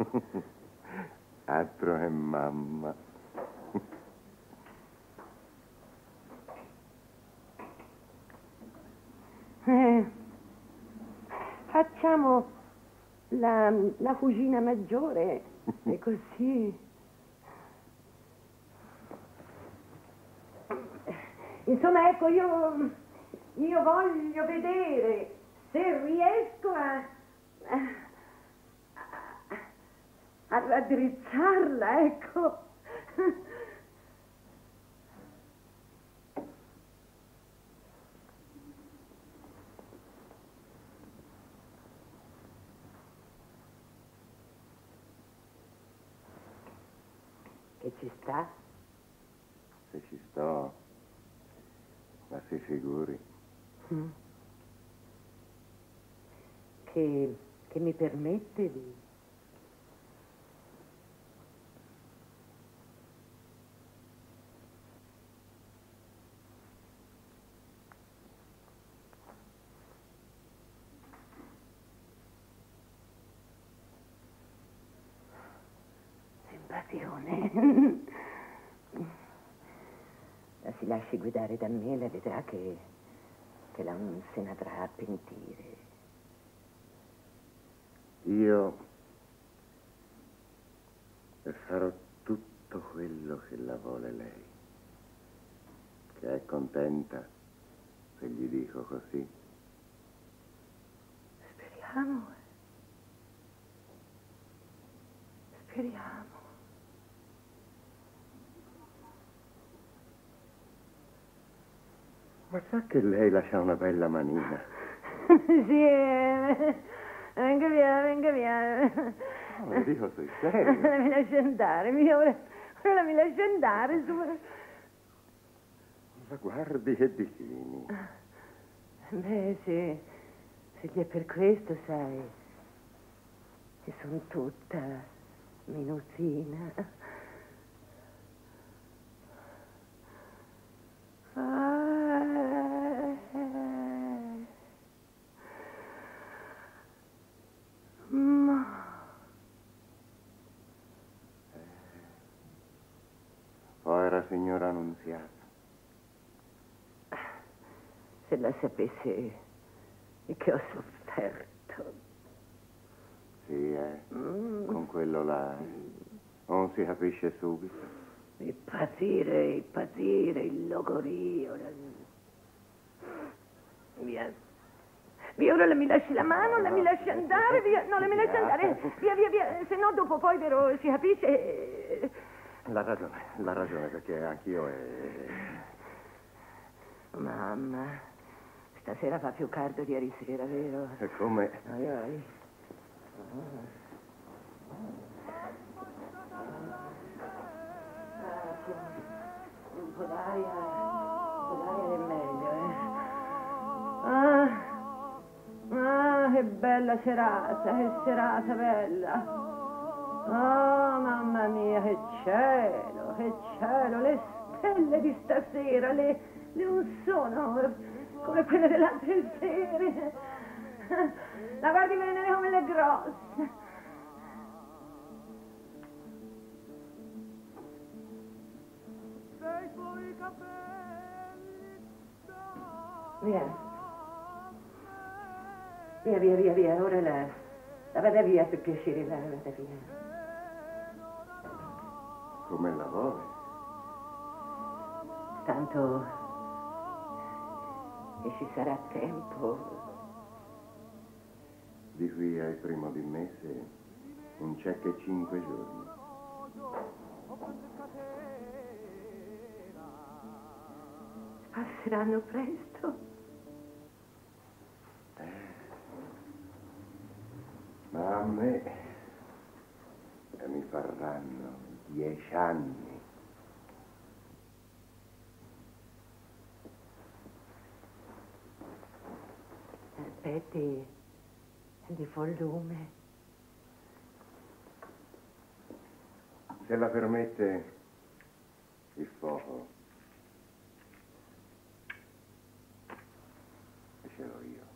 S7: Altro che mamma.
S4: Eh, facciamo la, la cugina maggiore e così. Insomma, ecco, io, io voglio vedere se riesco a, a, a raddrizzarla, ecco. Che ci sta?
S7: Se ci sto, ma si figuri.
S4: Mm. Che, che mi permette di... Simpaticone. La si lasci guidare da me, la vedrà che, che la non se ne andrà a pentire.
S7: Io farò tutto quello che la vuole lei. Che è contenta se gli dico così.
S4: Speriamo. Speriamo.
S7: Ma sa che lei lascia una bella manina?
S4: Sì, eh, venga via, venga via.
S7: No, lo dico sul serio.
S4: Mi lascia andare, mi ora, ora mi lascia andare. Su...
S7: Ma guardi che dicini.
S4: Beh, sì, se gli è per questo, sai, che sono tutta minutina. Ah, ma...
S7: Povera signora Annunziata.
S4: Se la sapesse che ho sofferto.
S7: Sì, eh.
S4: Mm.
S7: Con quello là. Eh. Non si capisce subito.
S4: Il patire, il patire, il logorio. La... Via. Via, ora la mi lasci la mano, la mi lasci andare, via. No, la mi lasci andare. Via, via, via. Se no dopo poi, vero, si capisce...
S7: La ragione, la ragione, perché anch'io è...
S4: Mamma, stasera fa più caldo di ieri sera, vero?
S7: E come?
S4: Ai ai. Un po' d'aria, un po' d'aria è meglio, eh. Ah, ah, che bella serata, che serata bella. Oh, mamma mia, che cielo, che cielo, le stelle di stasera, le, le non sono come quelle dell'altre sere. La guardi venire come le grosse.
S8: dei tuoi capelli
S4: Via. Via, via, via, via, ora la, la vada via per piacere, la vada via.
S7: Come la vuole?
S4: Tanto che ci sarà tempo.
S7: Di qui al primo di mese un check e cinque giorni.
S4: Passeranno presto.
S7: Ma a me e mi faranno dieci anni.
S4: Aspetti di volume.
S7: Se la permette, il fuoco. E ce l'ho io.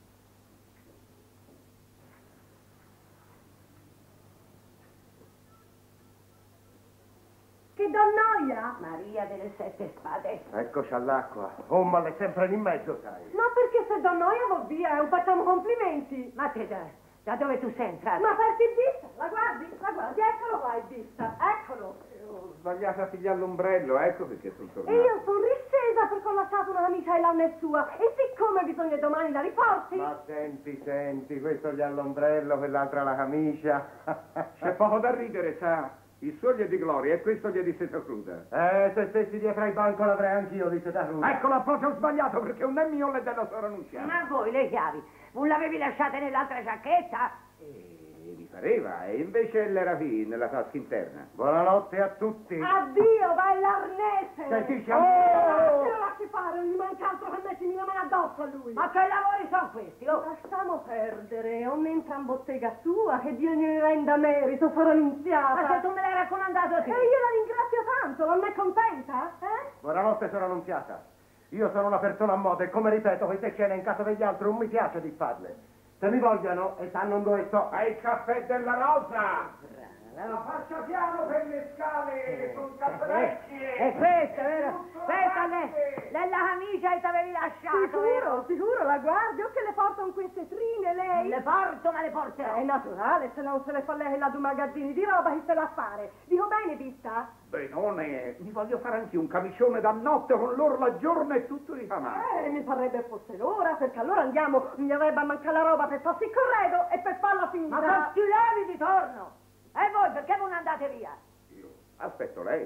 S3: Che donnoia!
S4: Maria delle sette spade.
S7: Eccoci all'acqua. Oh, ma l'è sempre lì in mezzo, sai.
S3: Ma perché se donnoia va via, non facciamo complimenti.
S4: Ma te da, da dove tu sei entrato?
S3: Ma farti vista, la guardi, la guardi, eccolo qua è vista, eccolo.
S5: Ho sbagliato a pigliare l'ombrello, ecco perché sono
S3: E
S5: tornato.
S3: io sono riscesa perché ho lasciato una camicia e l'anna è sua. E siccome bisogna domani la riporti...
S7: Ma senti, senti, questo gli ha l'ombrello, quell'altra la camicia.
S5: C'è poco da ridere, sa. Il suo gli è di gloria e questo gli è di seta cruda.
S7: Eh, se stessi dietro al banco l'avrei anch'io di seta cruda.
S5: Ecco l'appoggio ho sbagliato perché un è mio le della sora Nunziata.
S4: Ma voi le chiavi, non l'avevi lasciate nell'altra giacchetta?
S5: E mi pareva, e invece l'era qui, nella tasca interna.
S7: Buonanotte a tutti.
S3: Addio, vai l'arnese!
S7: Senti,
S3: Oh!
S7: oh!
S3: Se lo lasci fare, non gli manca altro che mettimi la mano addosso a lui.
S4: Ma che lavori sono questi? Oh?
S3: Lasciamo perdere, non entra in bottega sua, che Dio ne renda merito, sarò iniziata.
S4: Ma se tu me l'hai raccomandato
S3: E
S4: te?
S3: io la ringrazio tanto, non è contenta? Eh?
S7: Buonanotte, sono Annunziata. Io sono una persona a moda e come ripeto, queste scene in casa degli altri non mi piace di farle. Se mi vogliono e sanno dove sto.
S5: È il caffè della Rosa! La faccia piano per le scale, sul cappellecchi!
S4: E questo, vero? Questa ne- nella camicia che ti avevi lasciato,
S3: Sicuro,
S4: vero?
S3: sicuro, la guardi, o che le portano queste trine lei?
S4: Le porto, ma le porterò.
S3: È naturale, se non se le fa lei là due magazzini di roba, chi se la fare? Dico bene, vista?
S5: Benone, mi voglio fare anche un camicione da notte con l'orla a giorno e tutto ricamato.
S3: Eh, mi parrebbe fosse l'ora, perché allora andiamo, mi avrebbe a mancare la roba per farsi il corredo e per farla finita.
S4: Ma non ti levi di torno! E voi perché non andate via?
S5: Io aspetto lei.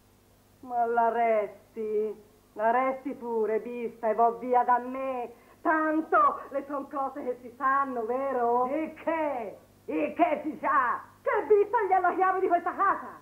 S3: Ma la resti, la resti pure, vista, e va via da me. Tanto le son cose che si sanno, vero?
S4: E che? E che si sa?
S3: Che vista gli ha la chiave di questa casa?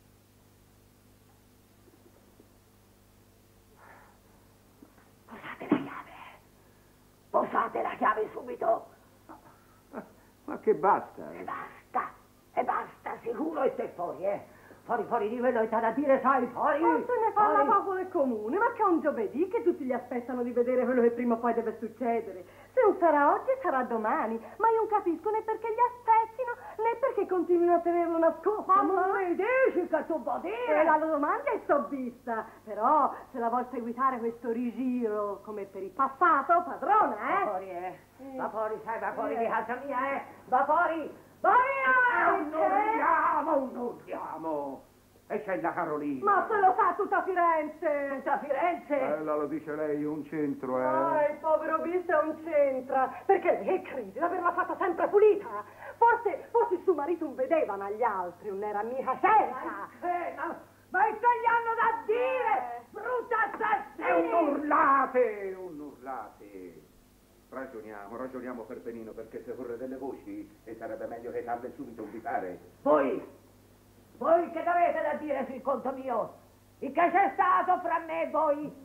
S4: Posate la chiave. Posate la chiave subito.
S5: Ma, ma che basta?
S4: E basta. E basta, sicuro, e te fuori, eh. Fuori, fuori di quello che t'ha da dire, sai, fuori.
S3: Ma se ne parla
S4: fuori.
S3: poco del comune, ma che è un giovedì che tutti gli aspettano di vedere quello che prima o poi deve succedere. Se non sarà oggi, sarà domani. Ma io non capisco né perché gli aspettino, né perché continuino a tenerlo nascosto.
S4: Ma non mi dici che tu puoi
S3: E
S4: dire?
S3: la domanda è sto vista. Però, se la vuol seguitare questo rigiro come per il passato, padrona,
S4: Va
S3: eh?
S4: fuori, eh.
S3: Sì.
S4: Va fuori, sai, va fuori
S3: Eh.
S4: di casa mia, eh. Va fuori. Va via!
S5: Non andiamo, non andiamo! E c'è la Carolina.
S3: Ma se lo sa tutta Firenze!
S4: Tutta Firenze.
S5: Bella, lo dice lei, un centro, eh.
S3: Ah, il povero vista non c'entra. Perché lei crede di averla fatta sempre pulita? Forse, forse il suo marito non vedeva agli altri, non era mica certa.
S4: Eh, ma, ma che gli hanno da dire? Brutta
S5: È un
S4: assassina!
S5: urlare! urlate o non urlate? Ragioniamo, ragioniamo per benino, perché se corre delle voci e sarebbe meglio che tarde subito un pare.
S4: Voi, voi che avete da dire sul conto mio? Il che c'è stato fra me e voi?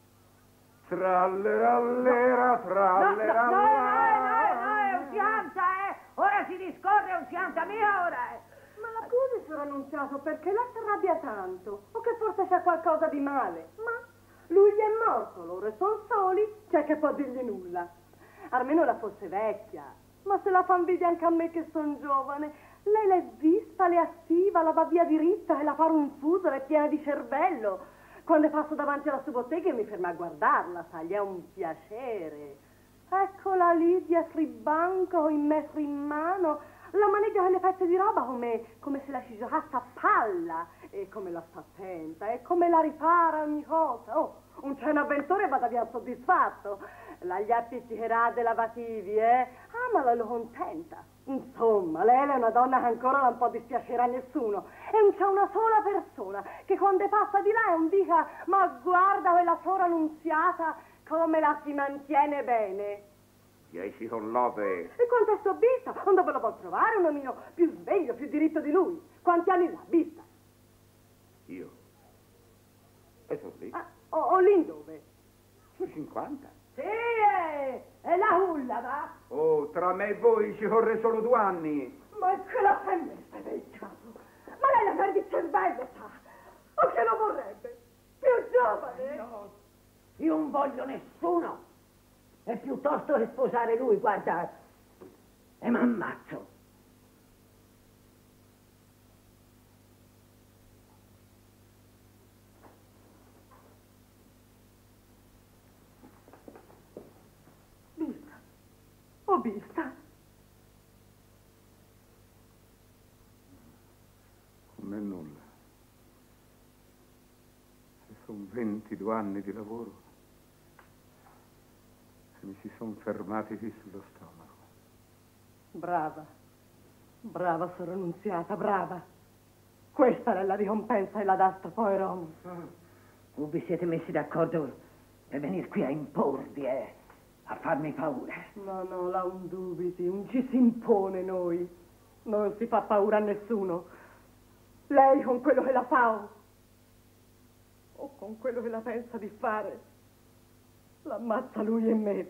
S5: Trallerallera, trallera.
S4: No, no, no, no, no, è unzianza, eh! Ora si discorre, è unzianza mia, ora, eh!
S3: Ma la scusi, signor Annunziato, perché lei si arrabbia tanto? O che forse c'è qualcosa di male? Ma lui gli è morto, loro sono soli, c'è che può dirgli nulla. Almeno la fosse vecchia. Ma se la fa invidia anche a me che sono giovane, lei l'è vista, l'è attiva, la va via diritta e la fa un fuso, è piena di cervello. Quando passo davanti alla sua bottega mi fermo a guardarla, sa, gli è un piacere. Eccola lì dietro il banco, immersa in mano, la maneggia quelle pezze di roba come, come se la ci giocasse a palla, e come la sta attenta, e come la ripara ogni cosa. Oh, un c'è un avventore e vada via soddisfatto. La gli appiccicherà dei lavativi, eh? Ah, ma la lo contenta. Insomma, lei è una donna che ancora non può dispiacere a nessuno. E non c'è una sola persona che quando passa di là non dica: ma guarda quella sora Annunziata come la si mantiene bene.
S5: Dieci con lode.
S3: E quanto è sobbista? Non dove lo può trovare un omino più sveglio, più diritto di lui? Quanti anni l'ha vista?
S5: Io? E sono lì.
S3: Ah, o, o lì dove?
S5: Sono cinquanta.
S4: Sì, è, è la hulla, va?
S5: Oh, tra me e voi ci corre solo due anni.
S3: Ma è che la fai messa del caso? Ma lei la perde il cervello, sa? O che lo vorrebbe? Più giovane?
S4: No, io non voglio nessuno. E piuttosto che sposare lui, guarda, e m'ammazzo.
S3: Vista. Ho vista.
S5: Come nulla. Se sono ventidue anni di lavoro e mi si sono fermati qui sullo stomaco.
S3: Brava. Brava, Sor Annunziata, brava. Questa è la ricompensa e la dà sto pover'uomo.
S4: Voi vi siete messi d'accordo per venire qui a imporvi, eh? A farmi paura.
S3: No, no, là un dubiti, un ci si impone noi. Non si fa paura a nessuno. Lei con quello che la fa o, o con quello che la pensa di fare, l'ammazza lui e me.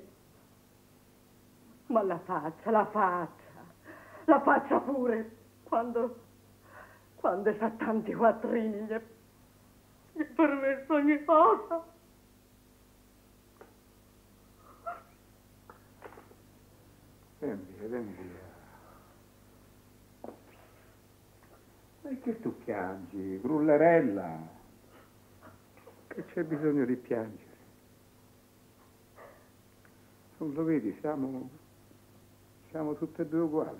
S3: Ma la faccia, la faccia, la faccia pure, quando, quando c'ha tanti quattrini, gli è, gli è permesso ogni cosa.
S5: Vieni via, vieni via. Perché tu piangi, grullerella? Che c'è bisogno di piangere? Non lo vedi, siamo, siamo tutte e due uguali.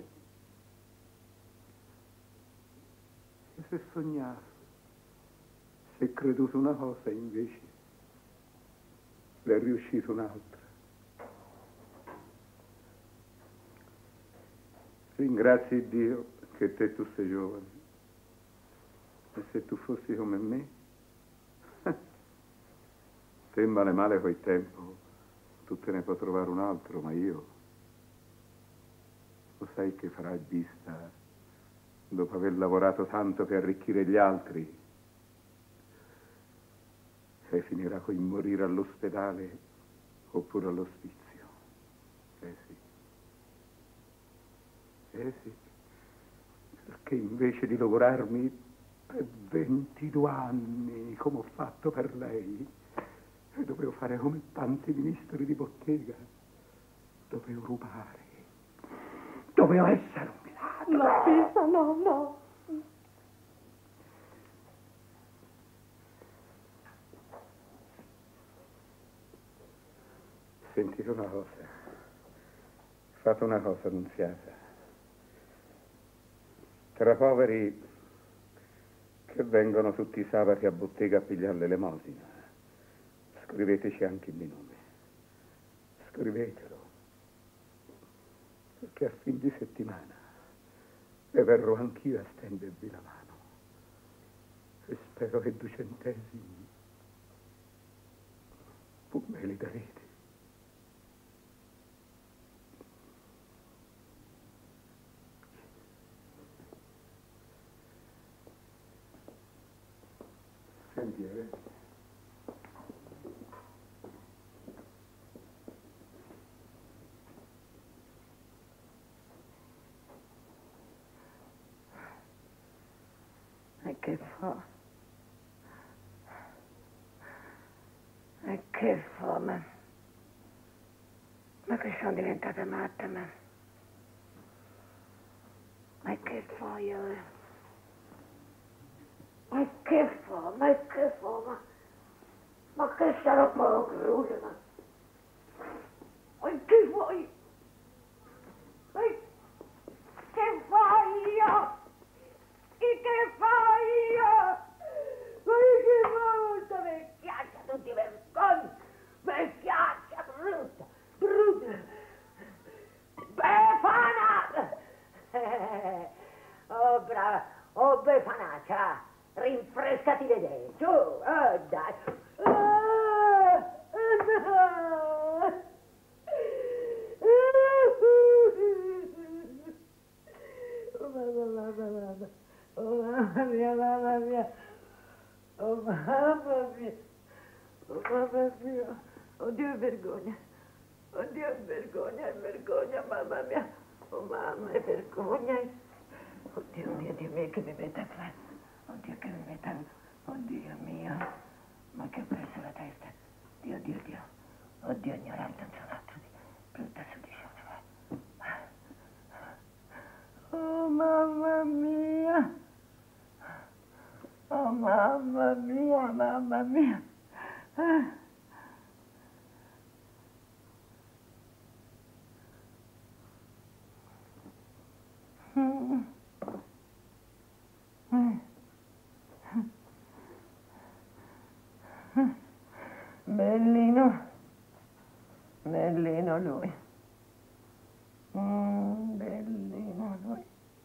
S5: E se sognato, se creduto una cosa invece le è riuscita un'altra. Ringrazi Dio che te tu sei giovane. E se tu fossi come me, te male male quel tempo, tu te ne puoi trovare un altro, ma io, lo sai che farai vista dopo aver lavorato tanto per arricchire gli altri, e finirà con il morire all'ospedale oppure all'ospizio. Eh sì. Eh sì, perché invece di lavorarmi per ventidue anni, come ho fatto per lei, dovevo fare come tanti ministri di bottega, dovevo rubare, dovevo essere un ladro.
S3: No, Pisa, no, no.
S5: Sentite una cosa, fate una cosa, Annunziata. Tra poveri che vengono tutti i sabati a bottega a pigliare l'elemosina, scriveteci anche il mio nome. Scrivetelo. Perché a fin di settimana e verrò anch'io a stendervi la mano. E spero che due centesimi pur me me li darete. Senti, eh.
S4: E che fa? E che fa, ma... Ma che sono diventata matta, ma... Ma che fa io? eh? Ma che fa? Ma che fa? Ma, ma che sarà poco cruce, ma... Ma che vuoi? Ma che fai io? E che fai io? Ma che brutta vecchiaccia, non ti vergogni! Vecchiaccia brutta, brutta! Befana! Eh, oh brava, oh Befanaccia, rinfrescati le idee, su, oh dai! Oh, no. Oh mamma, mamma, mamma, oh mamma mia, mamma mia, oh mamma mia, oh mamma mia, oddio è vergogna, oddio è vergogna, è vergogna, mamma mia, oh mamma è vergogna, oddio mio, Dio mio, che mi mette a fare, oddio che mi mette a fare, oddio mio, ma che ho perso la testa, Dio, Dio, Dio, oddio ignorante, non sono altro di brutta suddicione. Oh mamma mia, oh mamma mia, mamma mia. Ah. Mm. Mm. Bellino, bellino lui. Mm, bellino lui.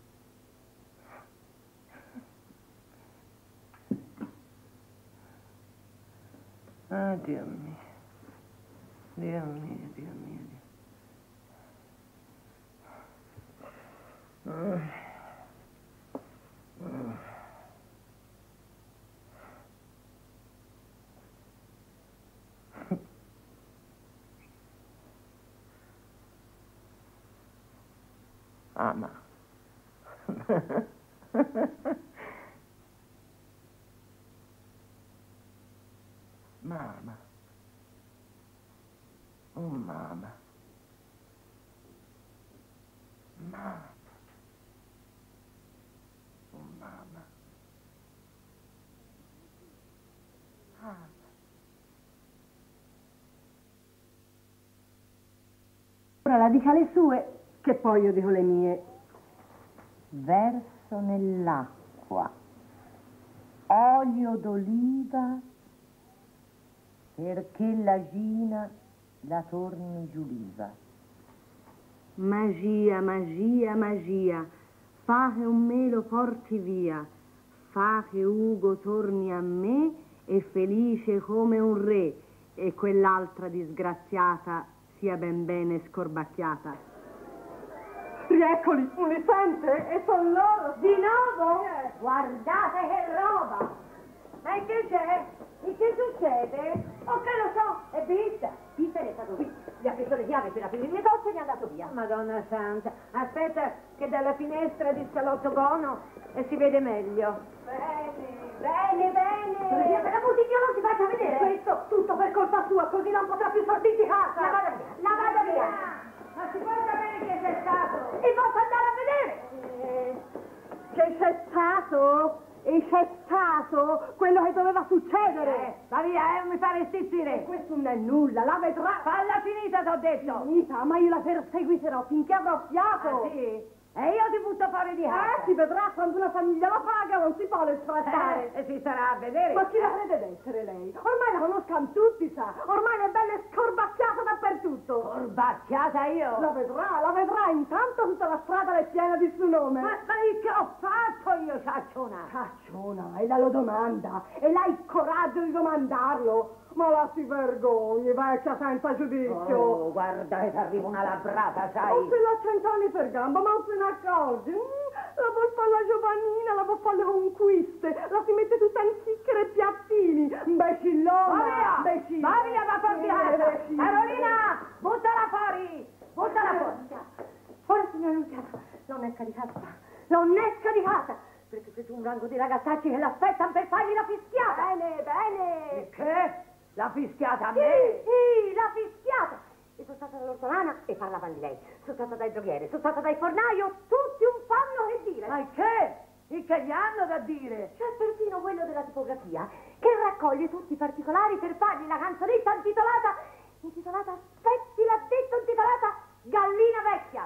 S4: Ah, Dio mio. Dio mio, Dio mio, Dio. Mm. Mm. Ama. Mama. Oh mama. Mama. Oh mama. Ah.
S3: Ora la dica le sue, che poi io dico le mie.
S9: Verso nell'acqua, olio d'oliva, perché la gina la torni giuliva.
S3: Magia, magia, magia, fa che un me lo porti via, fa che Ugo torni a me e felice come un re, e quell'altra disgraziata sia ben bene scorbacchiata. Rieccoli, un li sente? E sono loro!
S4: Di nuovo? Guardate che roba! Ma che c'è? E che succede? Oh, che lo so, è vista. Vista è stato qui. Gli ha preso le chiavi per aprire il negozio e ne è andato via. Madonna santa, aspetta che dalla finestra di salotto Bono e si vede meglio. Bene, bene, bene. Via per la musica non si faccia vedere.
S3: Questo tutto per colpa sua, così non potrà più sortirsi di casa.
S4: La vada via, la vada via. Ma si può sapere che c'è stato?
S3: E posso andare a vedere?
S4: Eh,
S3: Che c'è stato? E c'è stato quello che doveva succedere.
S4: eh, va via, eh, non mi fare stizzire.
S3: Questo non è nulla, la vedrà.
S4: Falla finita, t'ho detto.
S3: Finita, ma io la perseguiterò finché avrò fiato.
S4: Ah, sì? E io ti butto fuori di casa.
S3: Eh, si vedrà quando una famiglia la paga, non si vuole trattare.
S4: Eh, e si starà a vedere.
S3: Ma chi la crede d'essere lei? Ormai la conoscano tutti, sa. Ormai le belle scorbacchiate dappertutto.
S4: Corbacchiata io.
S3: La vedrà, la vedrà. Intanto tutta la strada è piena di suo nome.
S4: Ma, ma che ho fatto io, ciacciona?
S3: Cacciona, e la lo domanda. E l'hai il coraggio di domandarlo. Ma la si vergogni, vecchia senza giudizio.
S4: Oh, guarda che ti arriva una labrata, sai?
S3: Oh, se l'ha cent'anni per gamba, ma non se ne accorge. Mm, la vuol fare la giovanina, la vuol fare le conquiste, la si mette tutta in chicchere e piattini. Imbecillona!
S4: Va via!
S3: Imbecille.
S4: Va via, va fuori di casa! Carolina, buttala fuori! Buttala fuori!
S6: Ora, signora Nunziata, non è caricata, non è caricata, perché c'è giù un rango di ragazzacci che l'aspettano per fargli la fischiata.
S4: Bene, bene! Che? La fischiata a
S6: Sì,
S4: me?
S6: sì, la fischiata. E sono stata dall'ortolana e parlavano di lei. Sono stata dal droghiere, sono stata dal fornaio, tutti un fanno che dire.
S4: Ma il che? Il che gli hanno da dire?
S6: C'è persino quello della tipografia che raccoglie tutti i particolari per fargli la canzonetta intitolata, intitolata, aspetti l'ha detto, intitolata Gallina Vecchia.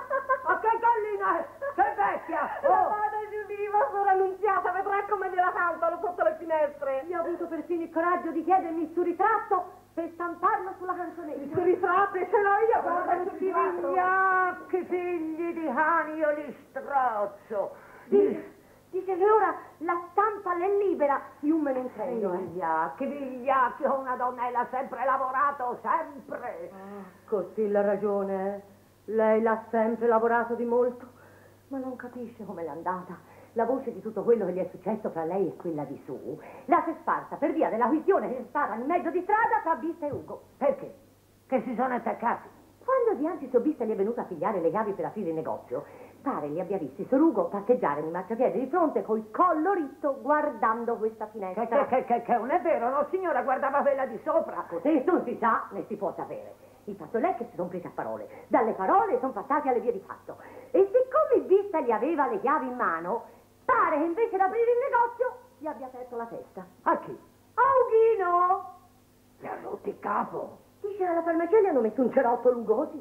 S4: Ma che gallina è? Che vecchia?
S6: La
S4: Oh!
S6: vada giù viva, sora Annunziata, vedrà come gliela cantano sotto le finestre. Io ho avuto persino il coraggio di chiedermi il suo ritratto per stamparlo sulla canzonetta.
S3: Il suo ritratto ce l'ho io, guarda
S4: Tutti vigliacchi, figli di cani, io li strozzo.
S6: Dice, dice che ora la stampa l'è libera, io me ne intendo, eh.
S4: Vigliacchi, vigliacchi, una donnella ha sempre lavorato, sempre.
S6: Così la ragione, eh. Lei l'ha sempre lavorato di molto, ma non capisce come l'è andata. La voce di tutto quello che gli è successo fra lei e quella di su la si è sparsa per via della questione che è stata in mezzo di strada tra Bista e Ugo.
S4: Perché? Che si sono attaccati.
S6: Quando dianzi suo Bista gli è venuto a pigliare le chiavi per aprire il negozio, pare li abbia visti Sor Ugo parcheggiare nel marciapiede di fronte col collo ritto guardando questa finestra.
S4: Che, che, che, che non è vero, no signora, guardava quella di sopra.
S6: Così non si sa né si può sapere. Il fatto è che si sono presi a parole. Dalle parole sono passati alle vie di fatto. E siccome il Bista gli aveva le chiavi in mano, pare che invece di aprire il negozio gli abbia aperto la testa.
S4: A chi?
S6: A Ughino!
S4: Gli ha rotto il capo.
S6: Dice alla farmacia gli hanno messo un cerotto lugosi.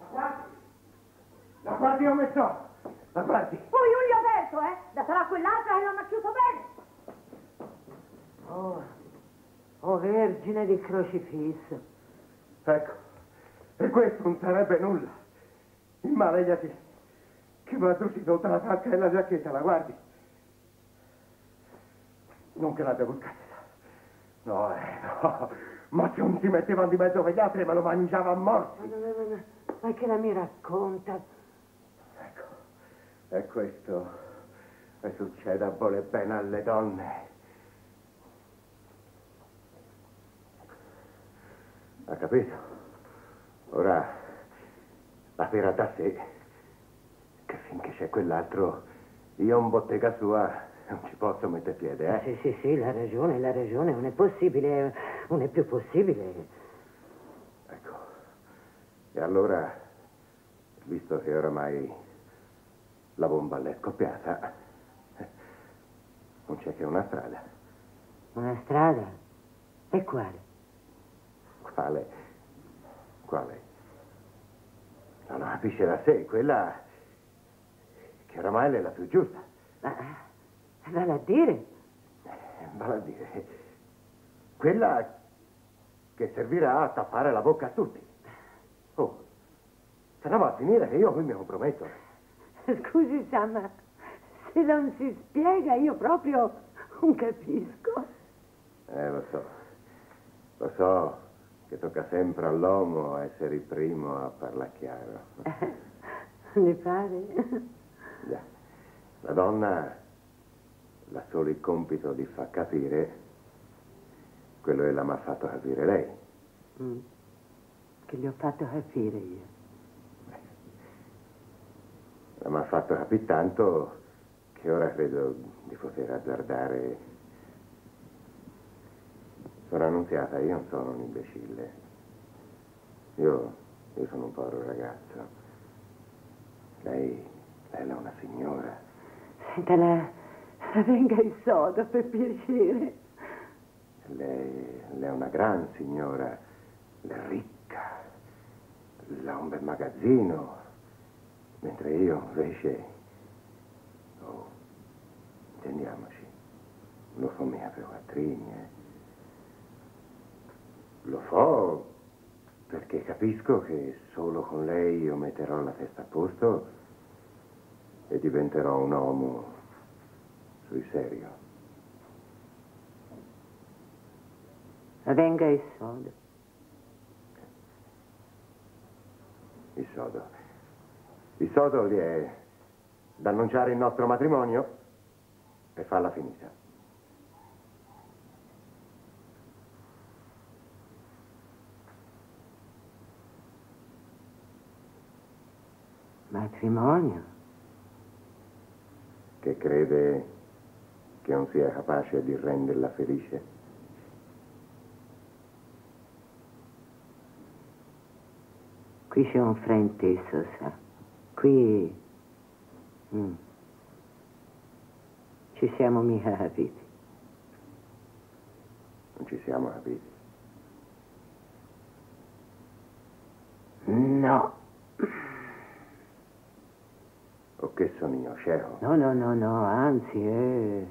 S7: La guardi come sto? La guardi?
S6: Poi io gli ho aperto, eh? Da sarà quell'altra che l'hanno chiuso bene.
S4: Oh, oh vergine di crocifisso.
S7: Ecco, e questo non sarebbe nulla. Il male gli ha che, che mi ha trucido tutta la tasca e la giacchetta, la guardi? Non che l'abbia buttata. No, eh, no. Ma se non si mettevano di mezzo per gli altri me lo mangiava a morti.
S4: Ma, ma, ma, ma che la mi racconta?
S7: Ecco, e questo e succede a voler bene alle donne. Ha capito? Ora la vera da sé che finché c'è quell'altro io in bottega sua non ci posso mettere piede, eh?
S4: Sì, sì, sì, la ragione, la ragione, non è possibile, non è più possibile.
S7: Ecco, e allora, visto che oramai la bomba l'è scoppiata, non c'è che una strada.
S4: Una strada? E quale?
S7: Quale? Quale? Non lo capisce da sé, quella che oramai è la più giusta.
S4: Ma vale a dire?
S7: Eh, vale a dire, quella che servirà a tappare la bocca a tutti. Oh, se no va a finire che io qui mi comprometto.
S4: Scusi, sa, ma se non si spiega io proprio non capisco.
S7: Eh, lo so. Lo so che tocca sempre all'uomo essere il primo a parlare chiaro.
S4: Le pare?
S7: Già. La donna ha solo il compito di far capire quello che la mi ha fatto capire lei.
S4: Mm. Che gli ho fatto capire io.
S7: La mi ha fatto capire tanto che ora credo di poter azzardare. Sono Annunziata, io non sono un imbecille. Io, io sono un povero ragazzo. Lei, lei è una signora.
S4: Senta, la, la venga in sodo, per piacere.
S7: Lei, lei è una gran signora. Lei è ricca. Lei ha un bel magazzino. Mentre io, invece... Oh, intendiamoci. Lo fa mica per quattrini, eh. Lo fa perché capisco che solo con lei io metterò la testa a posto e diventerò un uomo sul serio.
S4: Venga il sodo.
S7: Il sodo. Il sodo gli è d'annunciare il nostro matrimonio e farla finita.
S4: Matrimonio?
S7: Che crede che non sia capace di renderla felice?
S4: Qui c'è un frainteso, sa. Qui... Mm. Ci siamo mica capiti.
S7: Non ci siamo capiti.
S4: No.
S7: O che sono io, cieco?
S4: No, no, no, no, anzi, eh...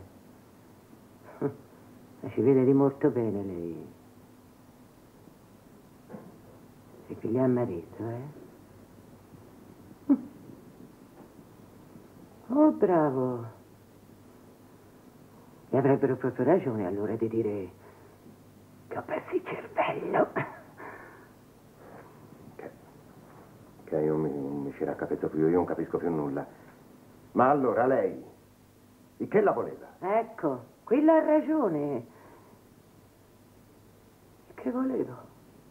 S4: Ma ci vede di molto bene lei. E che gli ha marito, eh? Oh, bravo. E avrebbero proprio ragione allora di dire che ho perso il cervello.
S7: Che, che io mi, mi ci raccapezzo più, io non capisco più nulla. Ma allora lei, di che la voleva?
S4: Ecco, quella ha ragione. Che volevo?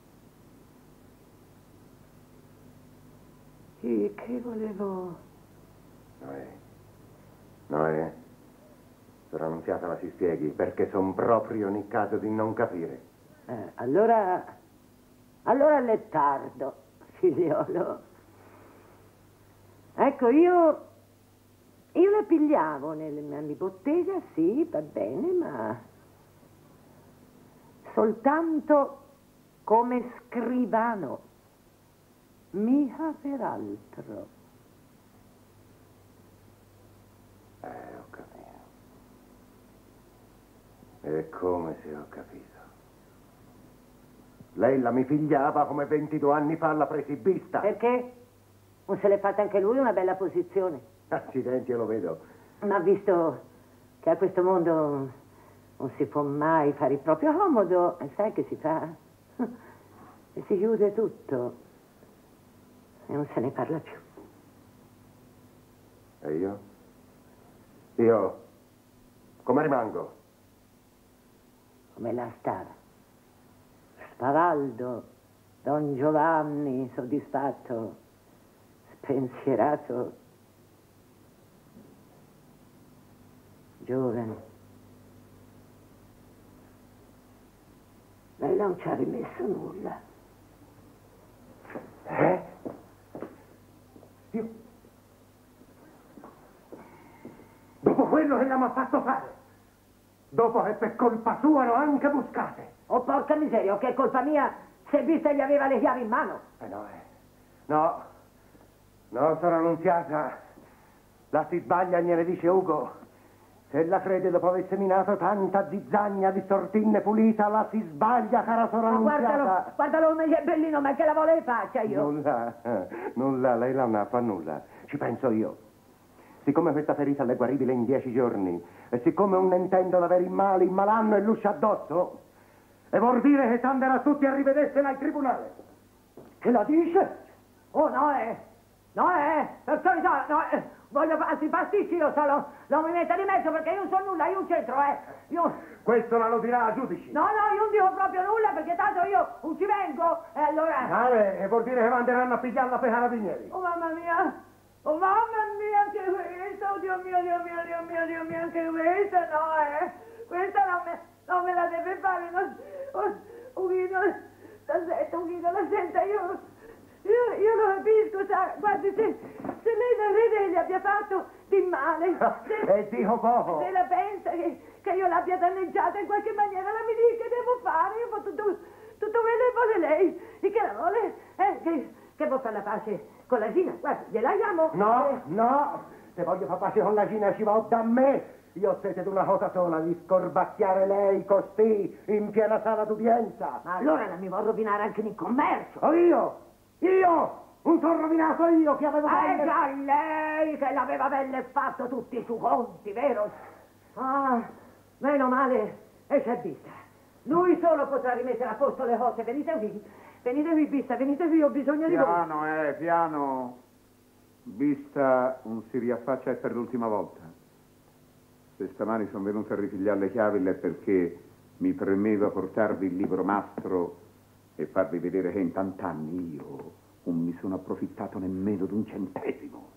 S4: Sì, che volevo?
S7: Noè, Noè, Sora Annunziata la si spieghi, perché son proprio nel caso di non capire.
S4: Eh, allora, allora l'è tardo, figliolo. Ecco, io, io la pigliavo nella mia bottega, sì, va bene, ma soltanto come scrivano, mica per altro.
S7: Eh, ho capito. E come se ho capito. Lei la mi figliava come ventidue anni fa alla presibista.
S4: Perché? Non se l'è fatta anche lui una bella posizione.
S7: Accidenti, io lo vedo.
S4: Ma visto che a questo mondo non si può mai fare il proprio comodo, sai che si fa? E si chiude tutto e non se ne parla più.
S7: E io? Io come rimango?
S4: Come la stava. Spavaldo, Don Giovanni, soddisfatto, spensierato, giovane. Lei non ci ha rimesso nulla.
S7: Eh? Io? Dopo quello che l'ha mi ha fatto fare? Dopo che per colpa sua l'ho anche buscate?
S4: Oh, porca miseria, che è colpa mia se vista gli aveva le chiavi in mano.
S7: Eh no, eh. No, no, Sora Annunziata. La si sbaglia, gliene dice Ugo. Se la crede dopo aver seminato tanta zizzagna di sortinne pulita, la si sbaglia, cara Sora
S4: Ma
S7: Annunziata.
S4: guardalo, guardalo come è bellino, ma che la vuole faccia io?
S7: Nulla, eh, nulla, lei non ne fa nulla. Ci penso io. Siccome questa ferita è guaribile in dieci giorni, e siccome non intendo avere il male, il malanno e l'uscio addosso, e vuol dire che s'anderà tutti a rivedersela al tribunale.
S4: Che la dice? Oh, no, eh. No, eh. Per carità, no, eh. Voglio farsi pasticci io solo. Non mi metta di mezzo perché io non so nulla, io non c'entro, eh. Io...
S7: Questo non lo dirà a giudici.
S4: No, no, io non dico proprio nulla perché tanto io non ci vengo, e allora...
S7: Ah, beh, e vuol dire che manderanno a pigliarla per carabinieri.
S6: Oh mamma mia! Oh mamma mia, anche questa! Oh Dio mio, Dio mio, Dio mio, Dio mio, anche questa no, eh! Questa non me, non me la deve fare, no? Oh, Ughino, la senta, Ughino, la senta, io, io, io lo capisco, sa, guardi, se, se lei non crede che gli abbia fatto di male, se,
S7: E dico poco.
S6: se la pensa che, che io l'abbia danneggiata in qualche maniera, la mi dica che devo fare, io faccio tutto, tutto quello che vuole lei, e che la vuole, eh, che, che vuol fare la pace con la Gina, guarda, gliela diamo.
S7: No,
S6: eh.
S7: no, se voglio far pace con la Gina ci va da me. Io ho sete di una cosa sola, di scorbacchiare lei così, in piena sala d'udienza.
S4: Ma allora non mi vuol rovinare anche nel commercio.
S7: O io, io, un son rovinato io che avevo...
S4: Eh già, lei che l'aveva belle fatto tutti i suoi conti, vero? Ah, meno male, e c'è vista. Lui solo potrà rimettere a posto le cose. Venite qui, venite qui, Bista, venite qui, ho bisogno di voi.
S5: Piano, eh, piano. Bista non si riaffaccia per l'ultima volta. Se stamani sono venuto a ripigliare le chiavi è perché mi premeva portarvi il libro mastro e farvi vedere che in tant'anni io non mi sono approfittato nemmeno di un centesimo.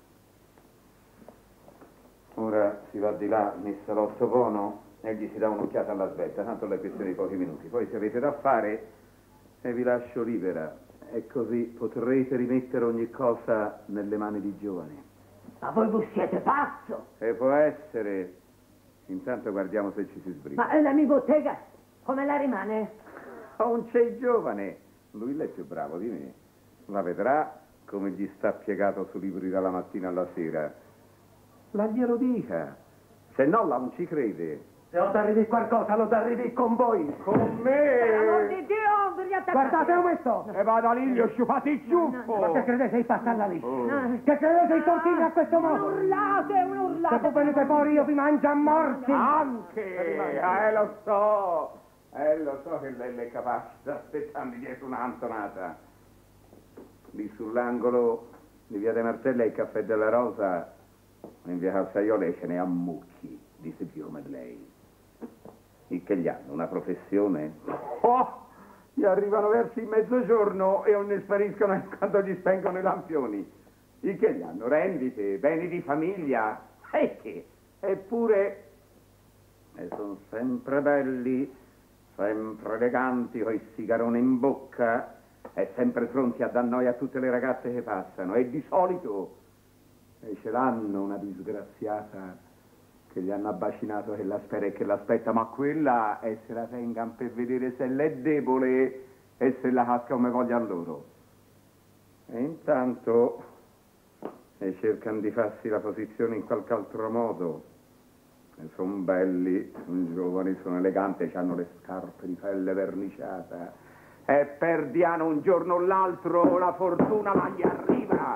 S5: Ora si va di là nel salotto buono e gli si dà un'occhiata alla svelta, tanto è questione di pochi minuti. Poi se avete da fare e vi lascio libera e così potrete rimettere ogni cosa nelle mani di giovani.
S4: Ma voi siete pazzo!
S5: E può essere. Intanto guardiamo se ci si sbriga.
S4: Ma la mia bottega, come la rimane?
S5: Non c'è il giovane. Lui è più bravo di me. La vedrà come gli sta piegato su libri dalla mattina alla sera. La glielo dica. Se no, la non ci crede.
S2: Se ho da arrivi qualcosa, lo da arrivi con voi.
S5: Con
S4: Per amor
S5: me!
S4: di Dio, vi attaccate!
S2: Guardate questo!
S5: E vada lì, gli ho sciupati il ciuffo!
S2: Ma che credete di passarla lì?
S5: Oh.
S2: Che credete di continuare a questo modo?
S4: Un urlate, un urlate!
S2: Se poi venite fuori io vi mangio a morti!
S5: Anche! Eh, lo so! Eh, lo so che lei è capace di aspettarmi dietro un'antonata. Lì sull'angolo di Via dei Martelli e il Caffè della Rosa, in Via Calzaiole ce n'è a mucchi di sicuro come lei. Il che gli hanno una professione? Oh! Gli arrivano verso il mezzogiorno e non ne spariscono quando gli spengono i lampioni. Il che gli hanno rendite, beni di famiglia. E che? Eppure... E sono sempre belli, sempre eleganti, con il sigarone in bocca e sempre pronti a dar noia a tutte le ragazze che passano. E di solito e ce l'hanno una disgraziata che gli hanno abbacinato che la spera e che l'aspetta, ma quella e se la tengano per vedere se lei è debole e se la casca come vogliono loro. E intanto e cercano di farsi la posizione in qualche altro modo. E sono belli, sono giovani, sono eleganti, hanno le scarpe di pelle verniciata e perdiano un giorno o l'altro la fortuna ma gli arriva.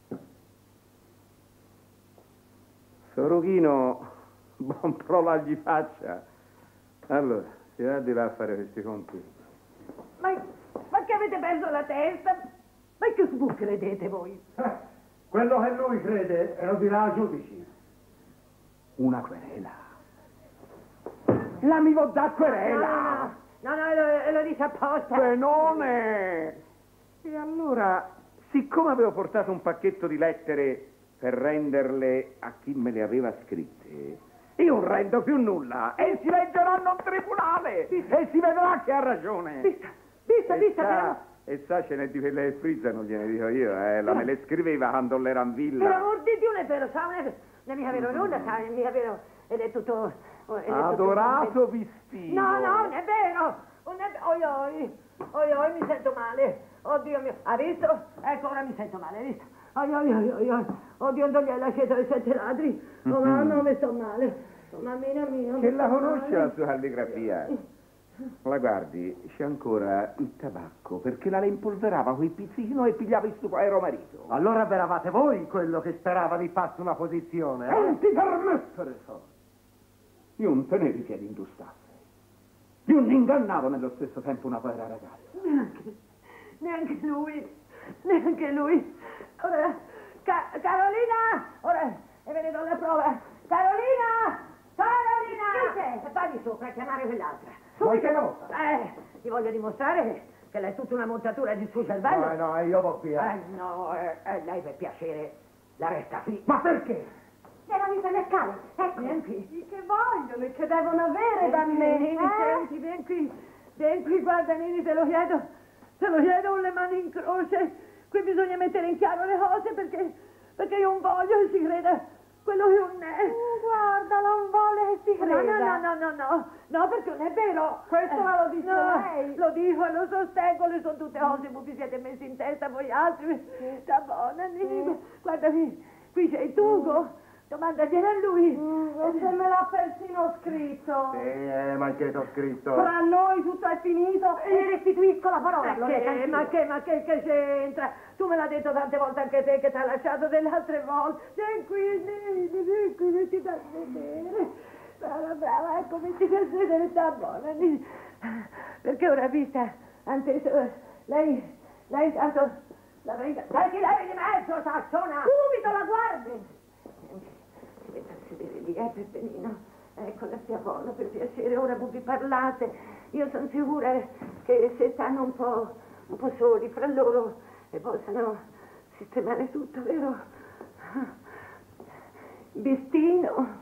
S5: Sorochino, buon prova gli faccia. Allora, si va di là a fare questi conti.
S4: Ma, ma che avete perso la testa? Ma che su credete voi?
S2: Eh, quello che lui crede e lo dirà ai giudici.
S5: Una querela.
S2: La mi vuol da querela!
S4: No, no, no, no, lo, lo dice apposta.
S5: Benone! E allora, siccome avevo portato un pacchetto di lettere per renderle a chi me le aveva scritte, io non rendo più nulla e si leggeranno in tribunale e si vedrà che ha ragione.
S4: Vista, vista,
S5: e
S4: vista,
S5: sa,
S4: però...
S5: e sa, ce n'è di quelle che frizzano, gliene dico io, eh, la me le scriveva quando l'era in villa.
S4: Per amor di Dio, non è vero, sa, non è vero. Non è mica vero nulla, sa, non è mica vero. Ed è tutto... Ed è
S5: Adorato
S4: tutto...
S5: vestito.
S4: No, no, non è vero. Non è... Oi, oi, oi, oi, mi sento male. Oddio mio, ha visto? Ecco, ora mi sento male, hai visto? Oi, oi, oi, oi, oi. Oddio, non gli hai lasciato le sette ladri. Oh, mamma, mi sto male. Oh, mammina mia.
S5: Che la conosce la sua calligrafia? La guardi, c'è ancora il tabacco, perché la le impolverava coi pizzino e pigliava il suo povero marito.
S2: Allora eravate voi quello che sperava di farsi una posizione, eh?
S5: Non ti permettere, so. Io non tenevo i piedi in due staffe. Io non ingannavo nello stesso tempo una povera ragazza.
S4: Neanche, neanche lui, neanche lui. Ora, Ca Carolina, ora, e ve ne do la prova. Carolina, Carolina! Chi c'è? Vai di sopra a chiamare quell'altra.
S2: Vuoi che cosa?
S4: Eh, ti voglio dimostrare che lei è tutta una montatura di suo cervello.
S2: No, no, io vo' via.
S4: Eh, no, eh, eh, lei per piacere la resta qui.
S2: Ma perché?
S3: Era mica le scale, ecco.
S4: Vieni qui.
S3: Che vogliono e che devono avere da me,
S4: Nini,
S3: eh?
S4: senti, vieni qui. Vieni qui, guarda Nini, te lo chiedo. Te lo chiedo con le mani in croce. Qui bisogna mettere in chiaro le cose perché, perché io non voglio che si creda quello che non è.
S3: Oh, guarda, non vuole che si creda.
S4: No, no, no, no, no, no, perché non è vero.
S3: Questo
S4: Eh,
S3: me lo dice
S4: no,
S3: lei.
S4: Lo dico e lo sostengo, le sono tutte cose che vi siete messi in testa voi altri. Sta buona, Nini. Guarda qui, qui c'è il Tugo. Domandagliene a lui.
S3: Mm, e se me l'ha persino scritto.
S2: Sì, eh, ma che t'ho scritto?
S3: Fra noi tutto è finito e le restituisco la parola.
S4: Ma
S3: l'ho detta
S4: che,
S3: anch'io.
S4: ma che, ma che, che c'entra? Tu me l'hai detto tante volte anche te che ti ha lasciato delle altre volte. Vieni qui, Nini, vieni qui, mettiti a vedere. Brava, brava, ecco, mettiti a sedere, sta buona, Nini. Perché ora vista, anzi, lei, lei intanto la prenda, dai che lei di mezzo, sassona!
S3: Subito la guardi!
S4: Si metta a sedere lì, eh, Peppinino. Ecco, la stia buona, per piacere, ora voi vi parlate. Io sono sicura che se stanno un po', un po' soli fra loro e possano sistemare tutto, vero? Bistino.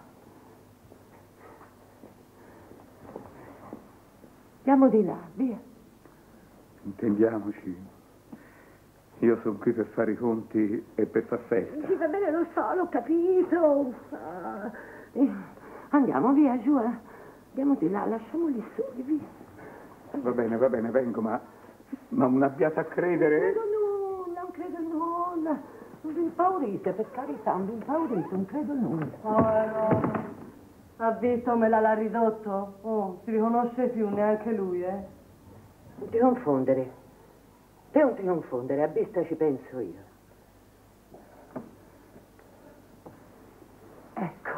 S4: Andiamo di là, via.
S5: Intendiamoci. Io sono qui per fare i conti e per far festa.
S4: Sì, va bene, lo so, l'ho capito. Ah, andiamo via, giù. Eh. Andiamo di là, lasciamoli soli, via.
S5: Va bene, va bene, vengo, ma, ma non abbiate a credere.
S4: Non credo nulla, non credo nulla. Non vi impaurite, per carità, non vi impaurite, non credo nulla.
S3: Povero. Ha visto come l'ha ridotto? Oh, si riconosce più neanche lui, eh?
S4: Non ti confondere. Te non ti confondere, a vista ci penso io. Ecco.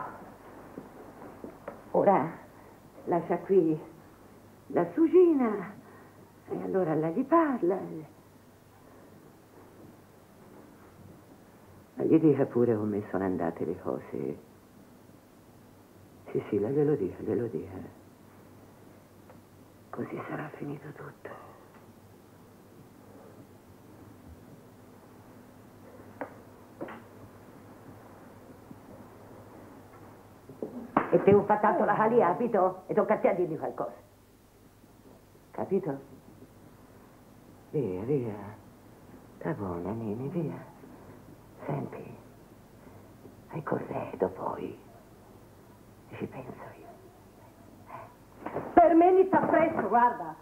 S4: Ora lascia qui la sugina e allora la gli parla. Ma gli dica pure come sono andate le cose. Sì, sì, la glielo dica, glielo dica. Così sarà finito tutto. E te ho fatto la calia, capito? E tocca a te a dirgli qualcosa. Capito? Via, via. Sta buona, Nini, via. Senti, e cos'è poi? Ci penso io.
S3: Eh. Per me inizia presto, guarda.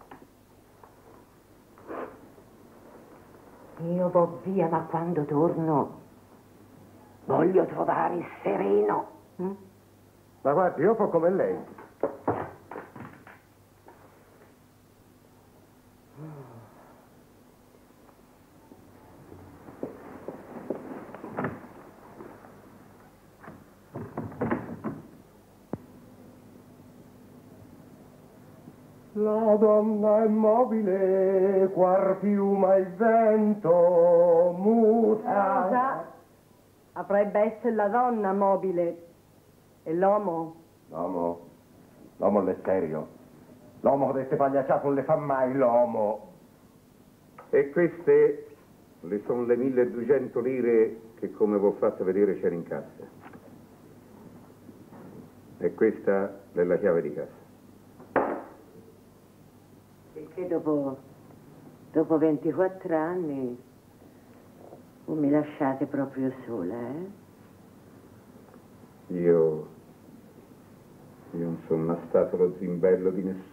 S4: Io vo via, ma quando torno voglio trovare il sereno. Hm?
S7: Ma guardi, io fo come lei.
S2: La donna è mobile, quar piuma il vento muta.
S3: Già, avrebbe essere la donna mobile. E l'uomo?
S7: L'uomo, l'uomo è serio. L'uomo che queste pagliacciate non le fa mai, l'uomo.
S5: E queste le sono le milleduecento lire che, come vi ho fatto vedere, c'era in cassa. E questa è la chiave di casa.
S4: Perché dopo, dopo ventiquattro anni non mi lasciate proprio sola, eh?
S5: Io... io non sono mai stato lo zimbello di nessuno.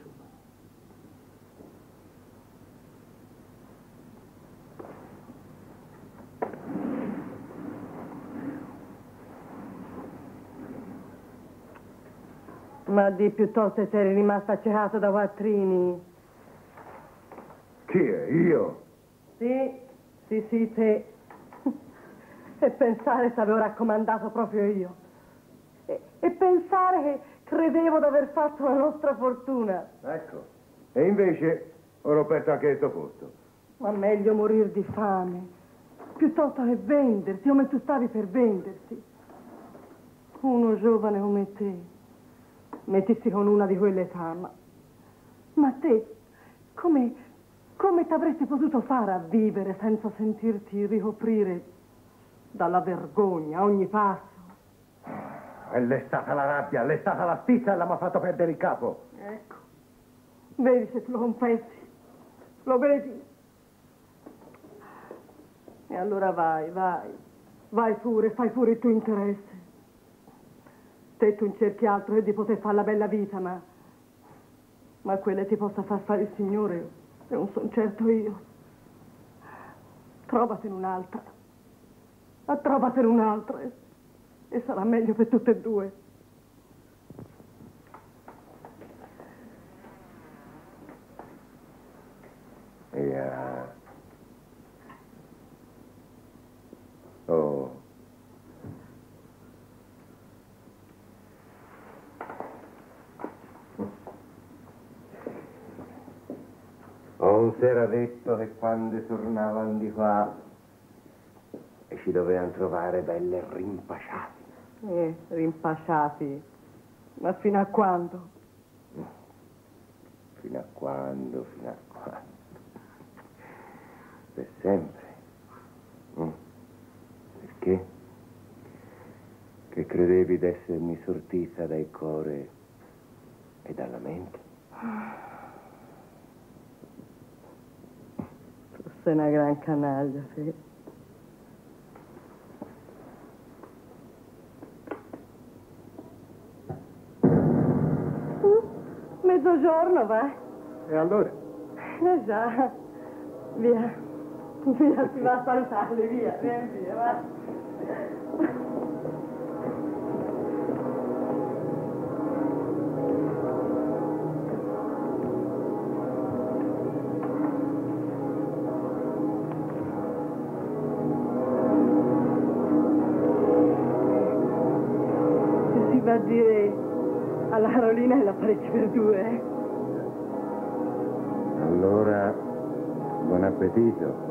S3: Ma di piuttosto se eri rimasta accecato da quattrini.
S7: Chi è? Io?
S3: Sì, sì, sì, te. E pensare se avevo raccomandato proprio io. E, e pensare che credevo di aver fatto la nostra fortuna.
S7: Ecco. E invece ho roperto anche questo posto.
S3: Ma meglio morire di fame, piuttosto che vendersi, come tu stavi per vendersi. Uno giovane come te, mettissi con una di quell'età, ma... Ma te, come... come t'avresti potuto fare a vivere senza sentirti ricoprire dalla vergogna a ogni passo?
S7: E l'è stata la rabbia, l'è stata la stizza e l'ha fatto perdere il capo.
S3: Ecco, vedi se tu lo confessi, lo vedi? E allora vai, vai, vai pure, fai pure il tuo interesse. Te tu non cerchi altro che di poter fare la bella vita, ma... ma quelle ti possa far fare il Signore, e non sono certo io. Trovatene un'altra, ma trovatene un'altra, e, e sarà meglio per tutte e due.
S7: Yeah. Oh. Non si era detto che quando tornavano di qua e ci dovevano trovare belle rimpasciate.
S3: Eh, rimpasciati. Ma fino a quando?
S7: Fino a quando, fino a quando? Per sempre. Mm. Perché? Che credevi d'essermi sortita dal cuore e dalla mente?
S3: Tu sei una gran canaglia, sì. Mezzogiorno, va?
S7: E allora?
S3: Eh già, via, via, si va a salutarli, via, via, via, va. Si va a dire alla Carolina e la parecchia per due.
S7: Allora, buon appetito.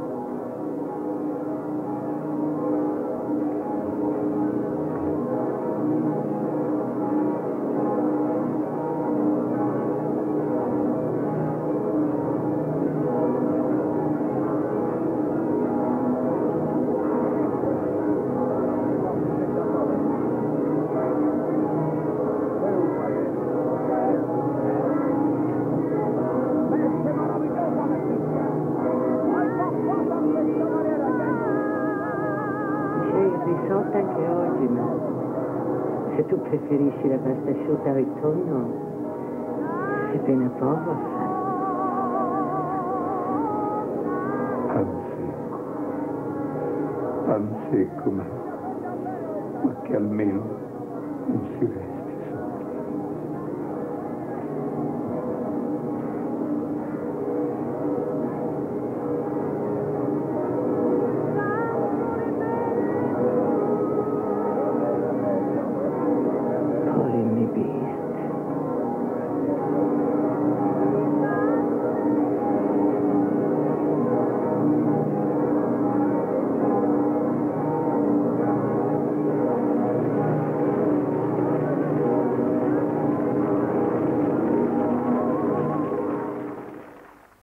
S4: Anche oggi, ma se tu preferisci la pasta asciutta al tonno, sei appena poco a fare.
S5: Pan secco, pan secco, ma, ma che almeno non si vede.